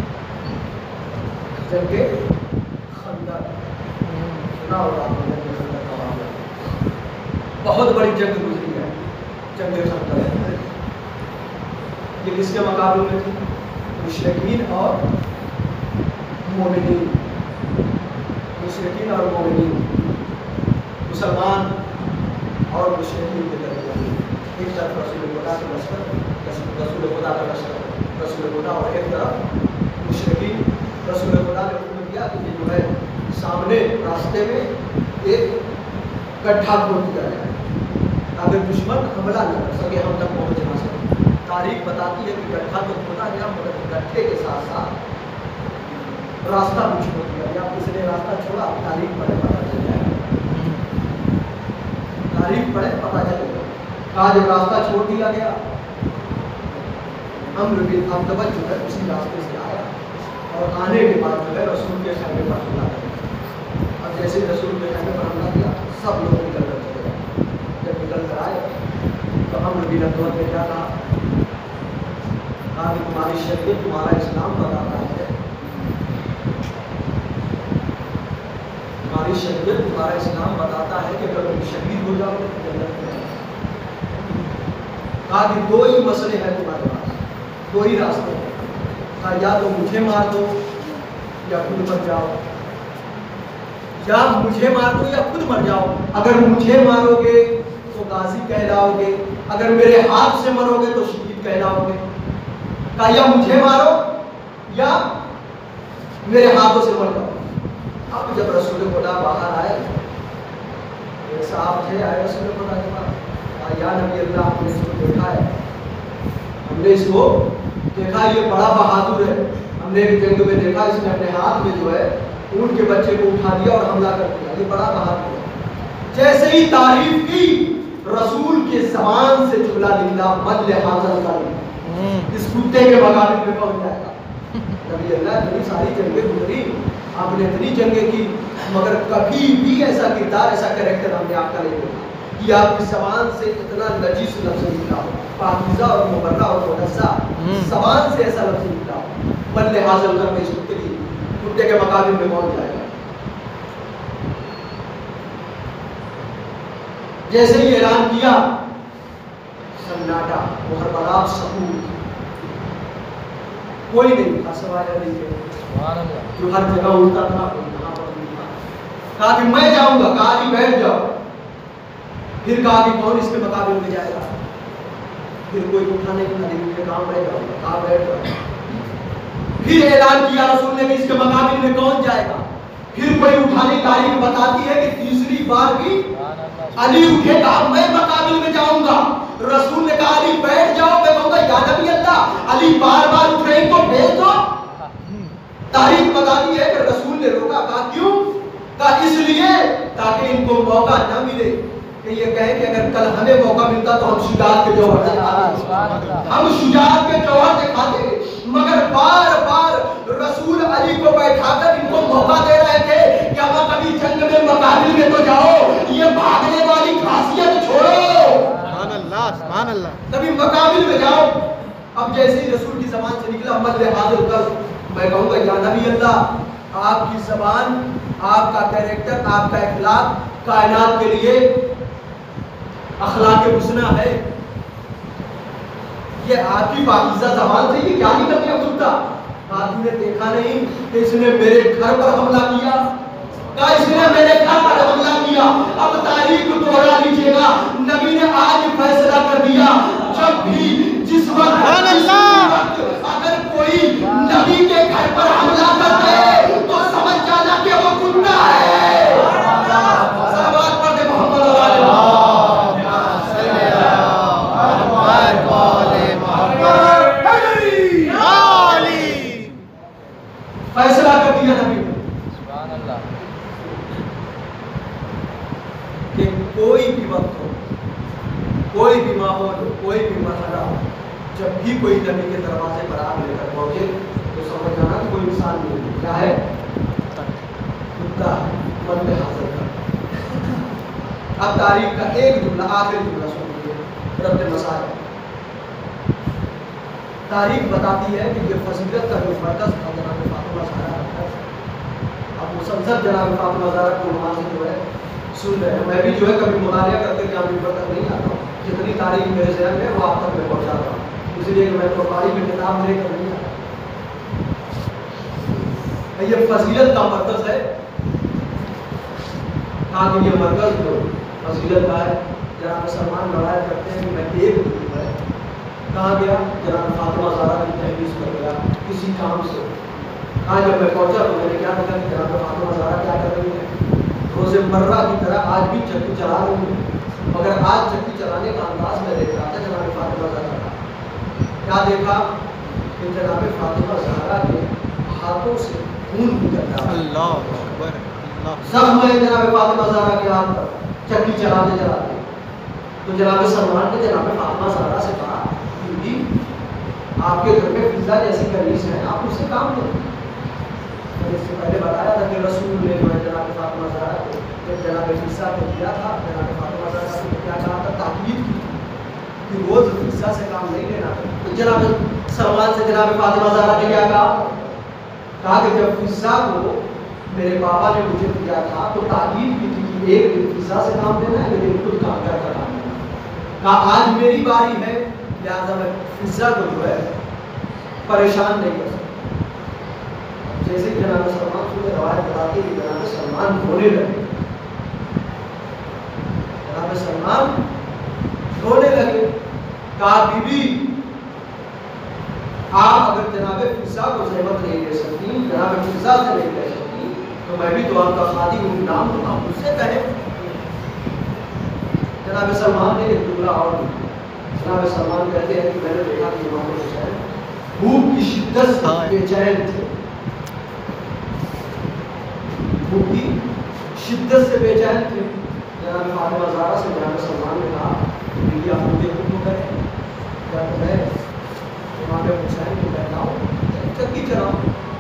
جنگ خندق، سنا ہوگا آپ نے جنگ خندق کا معاملہ، بہت بڑی جنگ گزری ہے، جنگ خندق۔ یہ کس کے مقابلے میں تھی؟ مشرکین اور مومنین، مشرکین اور مومنین، مسلمان اور مشرکین کے درمیان۔ ایک طرف رسول خدا کا لشکر، رسول خدا کا لشکر، رسول خدا، اور ایک طرف مشرکین۔ رسول خدا نے حکم دیا کہ یہ جو ہے سامنے راستے میں ایک گڈھا کھود دیا جائے تاکہ دشمن حملہ نہ کر سکے، ہم تک پہنچ نہ سکے۔ تاریخ بتاتی ہے کہ گڈھا تو کھودا گیا، مگر گڈھے کے ساتھ ساتھ راستہ بھی چھوڑ دیا گیا۔ کسی نے راستہ چھوڑا، تاریخ پڑھے پتہ چل جائے گا، تاریخ پڑھے پتہ چلے گا۔ کہا جب راستہ چھوڑ دیا گیا، امر بن عبدبت جو ہے اسی راستے سے آیا، اور آنے کے بعد جو ہے رسول کے خیمے پر حملہ کیا۔ اب جیسے رسول کے خیمے پر حملہ کیا، سب لوگ نکل کر چلے گئے۔ جب نکل کر آئے تو امر بن عبدبت نے کیا کہا کہ تمہاری شریعت، تمہارا اسلام بتاتا ہے، تمہاری شریعت، تمہارا اسلام بتاتا ہے کہ اگر تم شہید ہو جاؤ تو جنت میں جاؤ۔ کہا کہ دو ہی مسئلے ہیں تمہارے پاس، دو ہی راستے ہیں۔ کہا یا تو مجھے مار دو یا خود مر جاؤ، یا مجھے مار دو یا خود مر جاؤ۔ اگر مجھے مارو گے تو غازی کہلاؤ گے، اگر میرے ہاتھ سے مرو گے تو شہید کہلاؤ گے۔ کہا یا مجھے مارو یا میرے ہاتھوں سے مر جاؤ۔ اب جب رسول خدا باہر آئے، ایک صاحب تھے، آئے رسول خدا کے پاس، کہا یا نبی اللہ، ہم نے اس کو دیکھا ہے، ہم نے اس کو دیکھا، یہ بڑا بہادر ہے، ہم نے ایک جنگ میں دیکھا اس نے اپنے ہاتھ میں جو ہے اونٹ کے بچے کو اٹھا دیا اور حملہ کر دیا. یہ بڑا بہادر ہے. جیسے ہی تعریف کی رسول کے زبان سے جملہ نکلا مد حاضر کر اس کتے کے مقابل میں پہنچ جائے گا. نبی اللہ اتنی ساری جنگیں گزری, آپ نے اتنی جنگیں کی, مگر کبھی بھی ایسا کردار ایسا کریکٹر ہم نے آپ کا نہیں دیکھا کہ آپ کی زبان سے اتنا نجیس لفظ نکلا ہو, پاکیزہ اور مبرہ اور مقدسہ زبان سے ایسا لفظ نکلا ہو. مد حاضر کر میں اس کتے کے مقابل میں پہنچ جائے گا. جیسے ہی اعلان کیا سناٹا, محربات, سکوت, کوئی نہیں تھا سوائے علی کے جو ہر جگہ اڑتا تھا. کہا کہ میں جاؤں گا, کہا کہ بیٹھ جاؤ. پھر کہا کہ کون اس کے مقابل میں جائے گا, پھر کوئی اٹھانے کی تعلیم کے کام میں جاؤں گا, کہا بیٹھ جاؤ. پھر اعلان کیا رسول نے کہ اس کے مقابل میں کون جائے گا. پھر کوئی اٹھانے کی تاریخ بتاتی ہے کہ تیسری بار بھی علی اٹھے, کہا میں مقابل میں جاؤں گا. رسول نے کہا علی بیٹھ جاؤ, میں کہوں گا یا نبی اللہ. علی بار بار اٹھ رہے, ان کو بھیج دو. تاریخ بتاتی ہے کہ رسول نے روکا, کہا کیوں, کہا اس لیے تاکہ ان کو موقع نہ ملے کہ یہ کہیں کہ اگر کل ہمیں موقع ملتا تو ہم شجاعت کے جوہر دکھاتے, ہم شجاعت کے جوہر دکھاتے. مگر بار بار رسول علی کو بیٹھا کر ان کو موقع دے رہے تھے کہ اب کبھی جنگ میں مقابل میں تو جاؤ, یہ بھاگنے والی خاصیت چھوڑو, سبحان اللہ, سبحان اللہ, کبھی مقابل میں جاؤ. اب جیسے ہی رسول کی زبان سے نکلا مد حاضر کر, میں کہوں گا یا نبی اللہ, آپ کی زبان, آپ کا کیریکٹر, آپ کا اخلاق کائنات کے لیے اخلاق حسنہ ہے. یہ آپ کی پاکیزہ زبان سے یہ کیا نکل گیا کتا. آپ نے دیکھا نہیں کہ اس نے میرے گھر پر حملہ کیا, کہا اس نے میرے گھر پر حملہ کیا. اب تاریخ دوہرا لیجیے گا, نبی نے آج فیصلہ کر دیا, جب بھی جس وقت اگر کوئی نبی کے گھر پر حملہ کر دے تو سمجھ جانا کہ وہ کتا ہے. صلوات پڑھ دے محمد فیصلہ کر دیا نبی نے کہ کوئی بھی وقت ہو, کوئی بھی ماحول ہو, کوئی بھی مرحلہ ہو, جب بھی کوئی نبی کے دروازے پر آگ لے کر پہنچے تو سمجھ جانا کہ کوئی انسان نہیں, کیا ہے, کتا مد میں حاضر کر. اب تاریخ کا ایک جملہ, آخری جملہ سن لیجیے, رب مسائل. تاریخ بتاتی ہے کہ یہ فضیلت کا جو مرکز تھا جناب فاطمہ زہرا کا, اب مسلسل جناب فاطمہ زہرا کو وہاں سے جو ہے سن رہے ہیں. میں بھی جو ہے کبھی مطالعہ کرتے کہ آپ تک نہیں آتا ہوں, جتنی تاریخ میرے ذہن میں وہ آپ تک میں پہنچاتا ہوں, اس لیے کہ میں تو تاریخ میں کتاب لے کر نہیں آتا. یہ فضیلت کا مرکز ہے, کہاں کہ یہ مرکز جو فضیلت کا ہے. جناب سلمان روایت کرتے ہیں کہ میں ایک دن ہے کہاں گیا, جناب فاطمہ زہرا کی تحریر پر گیا کسی کام سے. کہاں جب میں پہنچا تو میں نے کیا دیکھا کہ جناب فاطمہ زہرا کیا کر رہی ہے, روز مرہ کی طرح آج بھی چکی چلا رہی ہے, مگر آج چکی چلانے کا انداز میں دیکھ رہا تھا جناب فاطمہ زہرا کا. کیا دیکھا کہ جناب فاطمہ زہرا کے ہاتھوں سے خون نکل رہا ہے. اللہ اکبر, زخم ہے جناب فاطمہ زہرا کے ہاتھ پر چکی چلاتے چلاتے. تو جناب سلمان نے جناب فاطمہ زہرا سے کہا آپ کے گھر میں فضا جیسی کنیز ہے, آپ اس سے کام لیں. میں نے اس سے پہلے بتایا تھا کہ رسول نے جو ہے جناب فاطمہ زہرا کو جب جناب فضا کو دیا تھا, جناب فاطمہ زہرا کو کیا کہا تھا, تاکید کی کہ روز فضا سے کام نہیں لینا. تو جناب سلمان سے جناب فاطمہ زہرا نے کیا کہا کہ جب فضا کو میرے بابا نے مجھے دیا تھا تو تاکید کی تھی کہ ایک دن فضا سے کام لینا ہے, لیکن خود کام کر کر کام لینا. کہا آج میری باری ہے, لہٰذا میں فضا کو جو ہے پریشان نہیں کر سکتا. جیسے کہ جناب سلمان سے روایت بتاتی ہے کہ جناب سلمان رونے لگے, جناب سلمان رونے لگے. کہا بی بی آپ اگر جناب فضا کو زحمت نہیں دے سکتی, جناب فضا سے نہیں کہہ سکتی, تو میں بھی تو آپ کا خادم ہوں, نام تو آپ مجھ سے کہیں. جناب سلمان نے ایک جملہ اور جناب سلمان کہتے ہیں کہ میں نے دیکھا کہ امام حسین بھوک کی شدت سے بے چین تھے. भी शिद्दत से बेचैन थे। जनाब फातिमा ज़हरा से जनाब सलमान ने कहा कि आप मुझे हुक्म करें, क्या करें इमाम हुसैन को बहलाओ, चक्की चलाओ।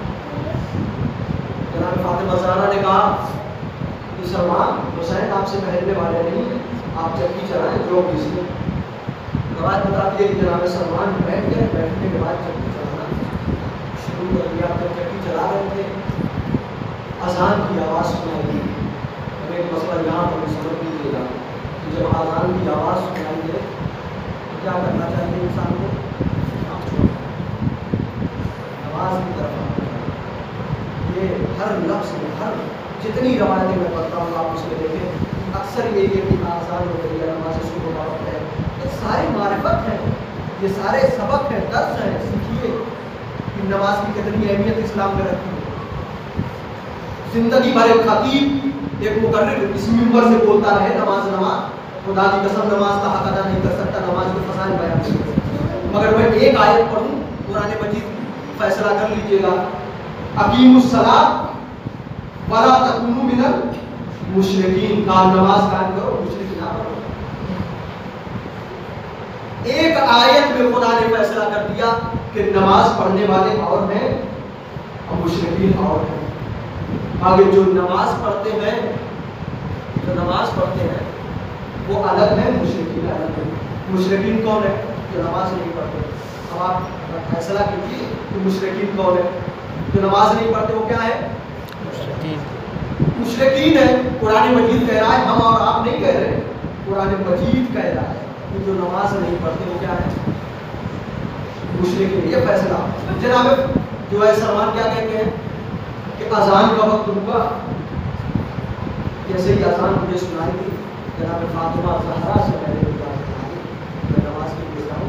जनाब फातिमा ज़हरा ने कहा कि सलमान हुसैन आपसे पहनने वाले नहीं हैं, आप चक्की चलाएं, जो किसी रवायत बताती है कि जनाब सलमान बैठ गए, बैठने के बाद चक्की चलाना शुरू कर दिया। जब चक्की चला रहे थे अजान की आवाज़ सुनाई दी। अब एक मसला यहाँ पर समझ लीजिएगा कि जब अजान की आवाज़ सुनाई दे तो क्या करना चाहिए इंसान को? नमाज की तरफ आना चाहिए। ये हर लफ्ज़ में, हर जितनी रवायतें मैं पढ़ता हूँ आप उसमें देखें, अक्सर ये कि आसान हो गई है, नमाज शुरू का वक्त है, ये सारी मारिफत है, ये सारे सबक हैं, दर्स हैं। सीखिए कि नमाज की कितनी अहमियत इस्लाम में रखी है। जिंदगी भर एक खतीब, एक मुकर्रिर इस मिंबर से बोलता रहे नमाज नमाज, खुदा की कसम नमाज का हक अदा नहीं कर सकता, नमाज के फसाइल बयान नहीं कर सकता। मगर मैं एक आयत पढ़ूँ कुरान मजीद, फैसला कर लीजिएगा, अकीमुस्सलात वला तकुनु मिनल मुशरिकीन, का नमाज कायम करो, मुशरिक ना करो। एक आयत में खुदा ने फैसला कर दिया कि नमाज पढ़ने वाले और हैं और मुशरिकीन और हैं। आगे जो नमाज पढ़ते हैं, जो नमाज पढ़ते हैं वो अलग है, मुशरिकीन अलग है। मुशरिकीन कौन है? जो नमाज नहीं पढ़ते। अब आप फैसला कीजिए कि मुशरिकीन कौन है? जो नमाज नहीं पढ़ते वो क्या है? मुशरिकीन है। कुरान मजीद कह रहा है, हम और आप नहीं कह रहे, कुरान मजीद कह रहा है कि जो नमाज नहीं पढ़ते वो क्या है? मुशरिकीन। ये फैसला जनाब जो है सलमान क्या कहते हैं कि अजान का वक्त हुआ, जैसे ही अजान मुझे सुनाई थी, जनाब फातिमा ज़हरा से मैंने मैं नमाज के लिए जाऊँ।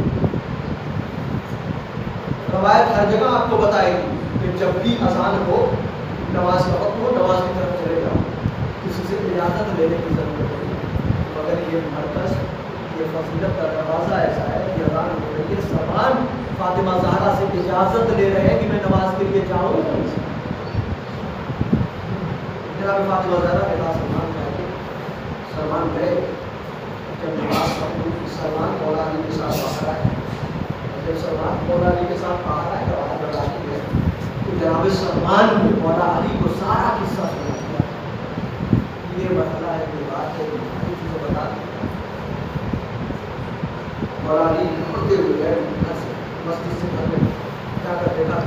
रवायत हर जगह आपको बताएगी कि जब भी अजान हो, नमाज का वक्त हो, नमाज की तरफ चले जाओ, किसी से इजाज़त लेने की ज़रूरत नहीं। मगर ये मरकज़, ये फजीलत का दरवाज़ा ऐसा है कि अजान हो रही है, सलमान फातिमा ज़हरा से इजाज़त ले रहे हैं कि मैं नमाज के लिए जाऊँ। जनाब फातिमा ज़हरा के पास सलमान गए, जब नमाज पढ़ी, सलमान मौला अली के साथ बाहर आए। जब सलमान मौला अली के साथ बाहर आए तो आवाज़ लगाते गए तो जनाब सलमान ने मौला अली को सारा किस्सा सुना दिया। ये मसला है, कोई बात है, चीज़ें बता दी। मौला अली होते हुए गए घर से, मस्जिद से घर में क्या देखा,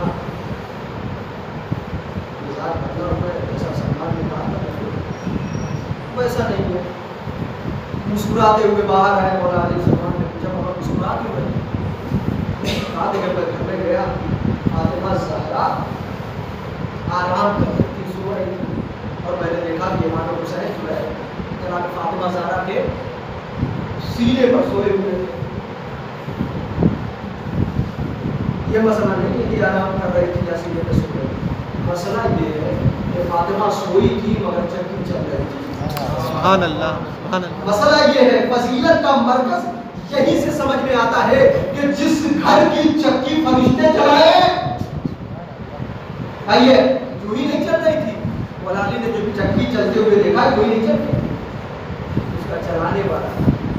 मिजाज बदला हुआ है, जैसा सलमान ने कहा था वैसा नहीं है। मुस्कुराते हुए बाहर आए मौला अली। सलमान ने पूछा, बाबा मुस्कुरा क्यों रहे? कहा देखा मैं घर में गया, फातिमा ज़हरा आराम कर रही थी, सो रही थी, और मैंने देखा कि इमाम हुसैन जो है जनाब फातिमा ज़हरा के सीने पर सोए हुए थे। ये मसला नहीं है कि आराम कर रही थी या सीने पर सो रही थी, मसला ये है कि फातिमा सोई थी मगर चक्की चल रही थी। सुभान अल्लाह, सुभान अल्लाह। मसला ये है, फजीलत का मरकज यही से समझ में आता है कि जिस घर की चक्की फरिश्ते चलाए, आइए जो ही नहीं चल रही थी, मौला अली ने जो चक्की चलते हुए देखा, कोई नहीं चल रही, उसका चलाने वाला।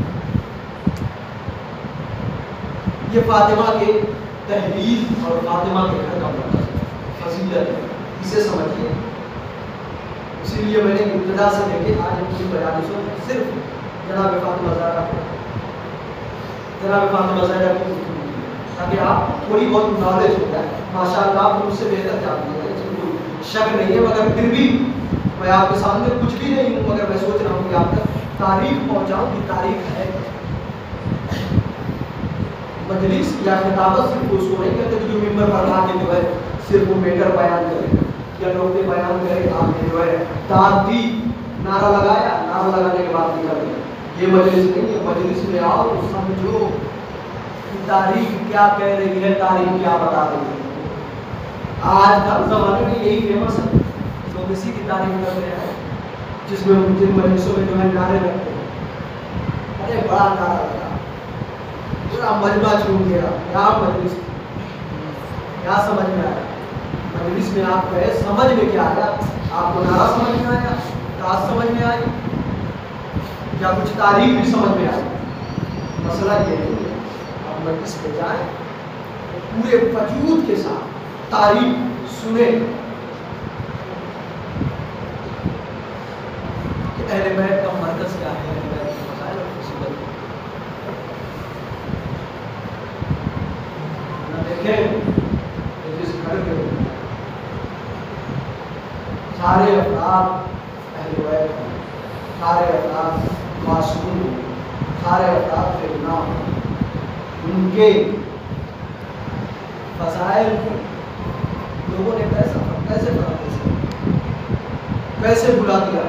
ये फातिमा के तहरीर और फातिमा के घर का मरकज फजीलत है, इसे समझिए। इसीलिए मैंने इब्तिदा से लेके आज पूरी बयानिशों में सिर्फ जनाब फातिमा ज़हरा की ताकि आप थोड़ी बहुत नॉलेज हो जाए। माशाअल्लाह आप मुझसे बेहतर जानते हैं, इसमें कोई शक नहीं है, मगर फिर भी मैं आपके सामने कुछ भी नहीं हूँ, मगर मैं सोच रहा हूँ कि आप तक तारीख पहुँचाऊँ कि तारीख है। मजलिस या खिताबत सिर्फ उसको नहीं कहते जो मिंबर पर ला के जो है सिर्फ वो मेटर बयान करे या लोग के बयान करे, आपने जो है दाद दी, नारा लगाया, नारा लगाने के बाद निकल गया। ये मजलिस नहीं है। मजलिस में आओ तो समझो कि तारीख क्या कह रही है, तारीख क्या बता रही है। आज कल जमाने में यही फेमस है, लोग इसी की तारीफ करते हैं, जिसमें जिन मजलिसों में जो है नारे लगते हैं। अरे बड़ा नारा लगा, पूरा मजमा छूट गया, क्या मजलिस, क्या समझ में आया? मजलिस में आप गए, समझ में क्या आया? آپ کو نعرہ سمجھ میں آیا، راز سمجھ میں آئی یا کچھ تاریخ بھی سمجھ میں آئی؟ مسئلہ یہ نہیں ہے، آپ مجلس پہ جائیں پورے وجود کے ساتھ تاریخ سنیں کہ اہل بیت کا مرکز کیا ہے، اہل بیت کے مسائل اور مصیبت نہ دیکھیں کہ جس گھر کے سارے افراد اہل بیت ہیں، سارے افراد معصوم ہیں، سارے افراد بے گناہ ہیں، ان کے فضائل کو لوگوں نے کیسے بھلا دیا؟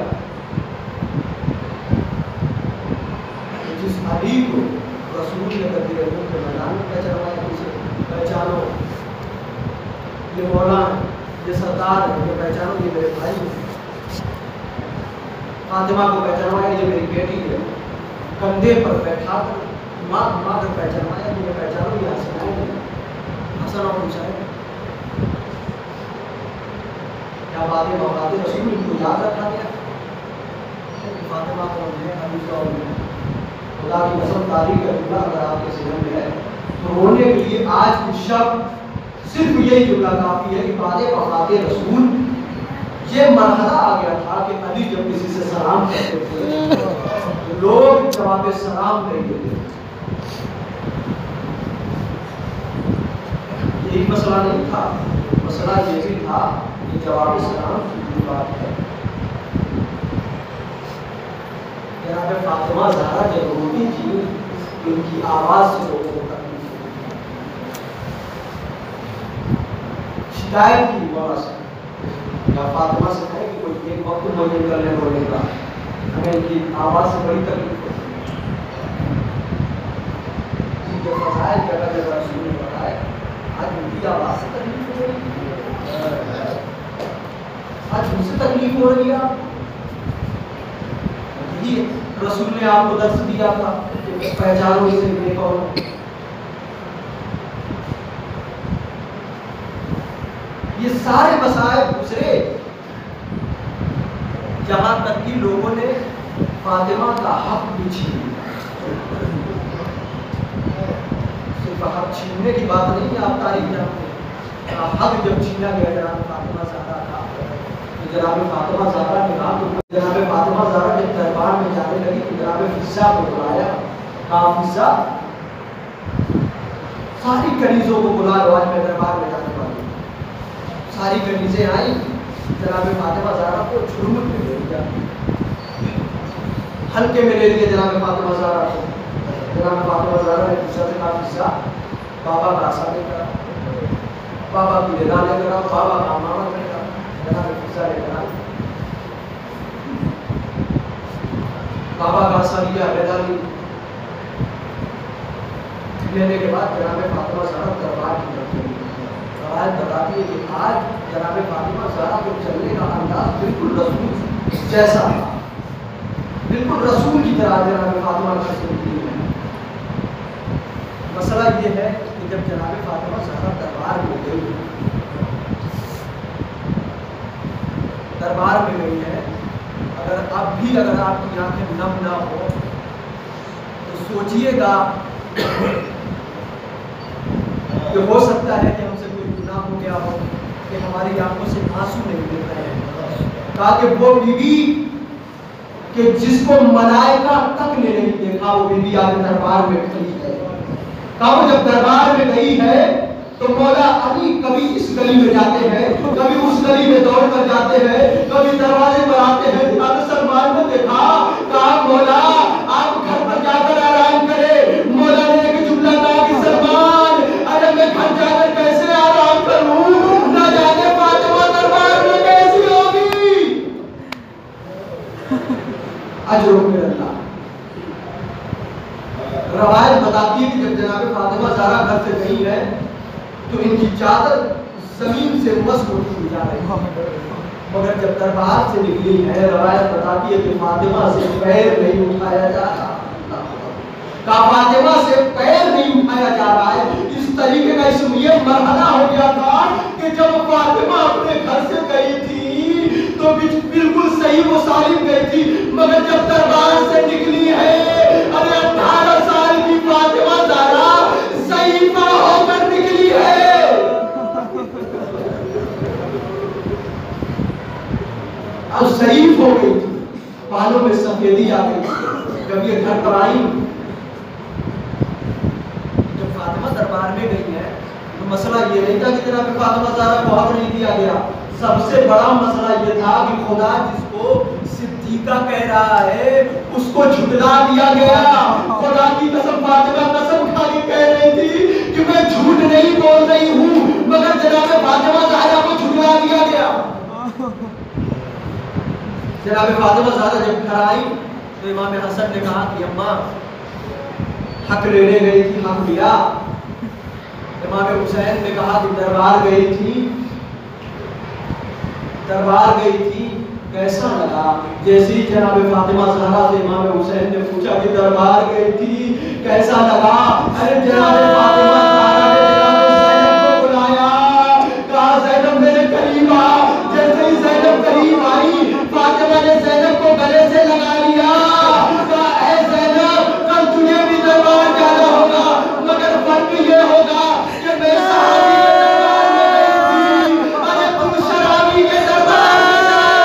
جس علی کو رسول نے کبھی رسول کے میدان میں پہچانوایا، اسے پہچانو یہ مولا ہے، یہ سردار ہے، یہ پہچانو یہ میرے بھائی ہیں۔ فاطمہ کو پہچانوایا یہ میری بیٹی ہے، کندھے پر بیٹھا کر ماں کر پہچانوایا یہ پہچانو یہ حسنین ہے، حسن اور حسین۔ کیا باتیں موقعات رسول ان کو یاد رکھا گیا کہ فاطمہ کون ہے، حدیثہ اور ہے؟ خدا کی قسم تاریخ کا جملہ اگر آپ کے ذہن میں ہے تو رونے کے لیے آج کی شب صرف یہی جملہ کافی ہے کہ بعد وفات رسول یہ مرحلہ آ گیا تھا کہ علی جب کسی سے سلام کرتے تھے لوگ جواب سلام نہیں دیتے۔ یہی مسئلہ نہیں تھا، مسئلہ یہ بھی تھا کہ جواب سلام کی بات ہے۔ جناب فاطمہ زہرا جب روتی تھی ان کی آواز سے لوگوں کو تکلیف ہوتی، شکایت کی مولا سے یا فاطمہ سے کہے کہ کوئی ایک وقت مجھے کرنے بولے گا، ہمیں ان کی آواز سے بڑی تکلیف ہوتی ان کے فضائل جگہ جگہ رسول نے بتائے، آج ان کی آواز سے تکلیف ہو رہی ہے، آج ان سے تکلیف ہو رہی ہے۔ یہی رسول نے آپ کو درس دیا تھا کہ پہچانو اسے یہ کون۔ یہ سارے مسائل گزرے جہاں تک کہ لوگوں نے فاطمہ کا حق بھی چھین لیا۔ صرف حق چھیننے کی بات نہیں ہے، آپ تاریخ جانتے ہیں، حق جب چھینا گیا جناب فاطمہ زہرا کا، جناب فاطمہ زہرا نے کہا تو جناب فاطمہ زہرا جب دربار میں جانے لگی تو جناب فضہ کو بلایا، کہا فضہ ساری کنیزوں کو بلا لو، آج میں دربار میں جانے والی ہوں۔ ساری کنیزیں آئیں، جناب فاطمہ زہرا کو جھرمٹ میں لے لیا، ہلکے میں لے لیے جناب فاطمہ زہرا کو۔ جناب فاطمہ زہرا نے فضہ سے کہا فضہ بابا کا آسا لے کر، بابا کی رضا لے کر، بابا کا امامت لے کر، جناب فضہ لے کر بابا کا آسا لیا، رضا لی، لینے کے بعد جناب فاطمہ زہرا دربار کی طرف چلی۔ روایت بتاتی ہے کہ آج جناب فاطمہ زہرا کو چلنے کا انداز بالکل رسول جیسا تھا، بالکل رسول کی طرح جناب فاطمہ کا چلتی ہے۔ مسئلہ یہ ہے کہ جب جناب فاطمہ زہرا دربار میں گئی، دربار میں گئی ہے، اگر اب بھی اگر آپ کی آنکھیں نم نہ ہو تو سوچئے گا کہ ہو سکتا ہے کہ ہم سے کوئی گناہ ہو گیا ہو کہ ہماری آنکھوں سے آنسو نہیں گر رہے ہیں۔ کہا کہ وہ بیوی کہ جس کو ملائکہ تک نے نہیں دیکھا وہ بیوی آگے دربار میں کھڑی ہے۔ کہا وہ جب دربار میں گئی ہے تو مولا علی کبھی اس گلی میں جاتے ہیں، کبھی اس گلی میں دوڑ کر جاتے ہیں، کبھی دروازے پر آتے ہیں۔ حضرت سلمان نے دیکھا، کہا مولا آپ گھر پر جا کر آرام کرے۔ مولا نے ایک جملہ کہا کہ سلمان ارے میں گھر جا کر کیسے آرام کروں، نہ جانے فاطمہ دربار میں کیسی ہوگی۔ اجر من اللہ۔ روایت بتاتی ہے کہ جب جناب فاطمہ زہرا گھر سے گئی ہے تو ان کی چادر زمین سے مس ہوتی ہوئی جا رہی ہے، مگر جب دربار سے نکلی ہے روایت بتاتی ہے کہ فاطمہ سے پیر نہیں اٹھایا جا رہا، کہا فاطمہ سے پیر نہیں اٹھایا جا رہا ہے۔ اس طریقے کا اس یہ مرحلہ ہو گیا تھا کہ جب فاطمہ اپنے گھر سے گئی تھی تو सही वो सालिम गई थी, मगर जब दरबार से निकली है, अरे 18 साल की फातिमा ज़हरा सईफा होकर निकली है। अब सईफ हो गई थी, बालों में सफेदी आ गई थी। जब ये घर पर आई, जब फातिमा दरबार में गई है, तो मसला ये नहीं था कि जनाब फातिमा ज़हरा को हक नहीं दिया गया। सबसे बड़ा मसला ये था कि खुदा जिसको सिद्दीका कह रहा है, उसको झुठला दिया गया। खुदा की कसम, फातिमा कसम खा के कह रही थी कि मैं झूठ नहीं बोल रही हूँ, मगर जनाब फातिमा ज़हरा को झुठला दिया गया। जनाब फातिमा ज़हरा जब घर आई तो इमाम हसन ने कहा कि अम्मा हक लेने गई थी, हक लिया। इमाम हुसैन ने कहा कि दरबार गई थी, कैसा लगा? जैसे ही जनाब फातिमा ज़हरा से इमाम हुसैन ने पूछा कि दरबार गई थी कैसा लगा, अरे जनाब फातिमा ज़हरा ने जनाब ज़ैनब को बुलाया, कहा ज़ैनब मेरे करीब आ। जैसे ही ज़ैनब करीब आई, फातिमा ने ज़ैनब को गले से लगा लिया, कहा ऐ ज़ैनब, कल तुझे भी दरबार जाना होगा, मगर फर्क ये होगा कि मैं सहाबी के दरबार में गई थी, अरे तुम शराबी के दरबार में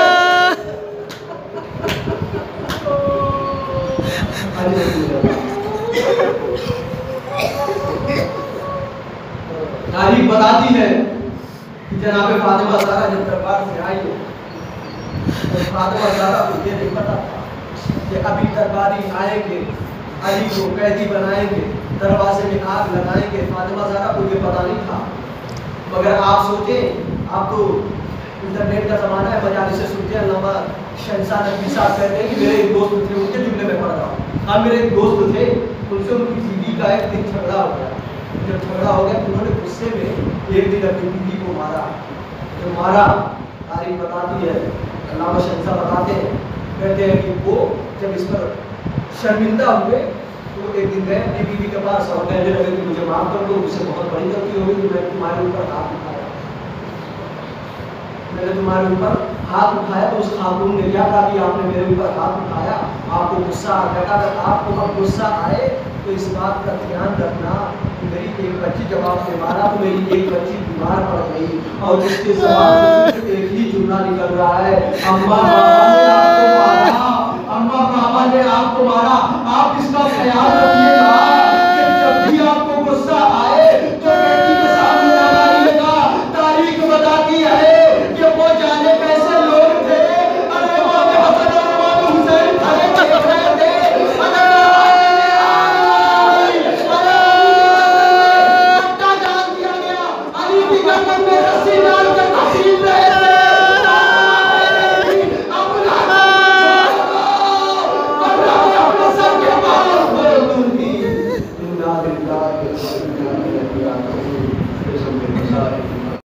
तारीख बताती है कि जनाब फातिमा ज़हरा जब दरबार से आई तो फातिमा ज़हरा को ये नहीं पता था कि अभी दरबारी आएंगे, अली को कैदी बनाएंगे, दरवाजे में आग लगाएंगे। फातिमा ज़हरा को ये पता नहीं था। मगर आप सोचें, आप तो इंटरनेट का ज़माना है, मजालिस से सुनते हैं। अल्लामा शहंशाह नकवी साहब कहते हैं कि मेरे एक दोस्त थे, उनके जुमले में पढ़ रहा हूँ। हाँ, मेरे एक दोस्त थे, उनसे उनकी बीवी का एक दिन झगड़ा हो गया। जब झगड़ा हो गया तो उन्होंने गुस्से में एक दिन अपनी बीवी को मारा। जब मारा, तारीख बताती है, अल्लामा शहंशाह बताते हैं, कहते हैं कि वो जब इस पर शर्मिंदा हुए तो एक दिन गए अपनी बीवी के पास और कहने लगे कि मुझे माफ कर दो, मुझसे बहुत बड़ी गलती हो गई कि मैं तुम्हारे ऊपर हाथ उठाया, मैंने तुम्हारे ऊपर हाथ उठाया। तो उस खातून ने क्या कहा कि आपने मेरे ऊपर हाथ उठाया, आपको गुस्सा आ गया। अगर आपको अब गुस्सा आए तो इस बात का ध्यान रखना, मेरी एक बच्ची जब आपने मारा तो मेरी एक बच्ची बीमार पड़ गई और उसके जवाब से सिर्फ एक ही जुमला निकल रहा है, अम्मा बाबा ने आपको मारा, अम्मा बाबा ने आपको मारा, आप इसका ख्याल रखिएगा।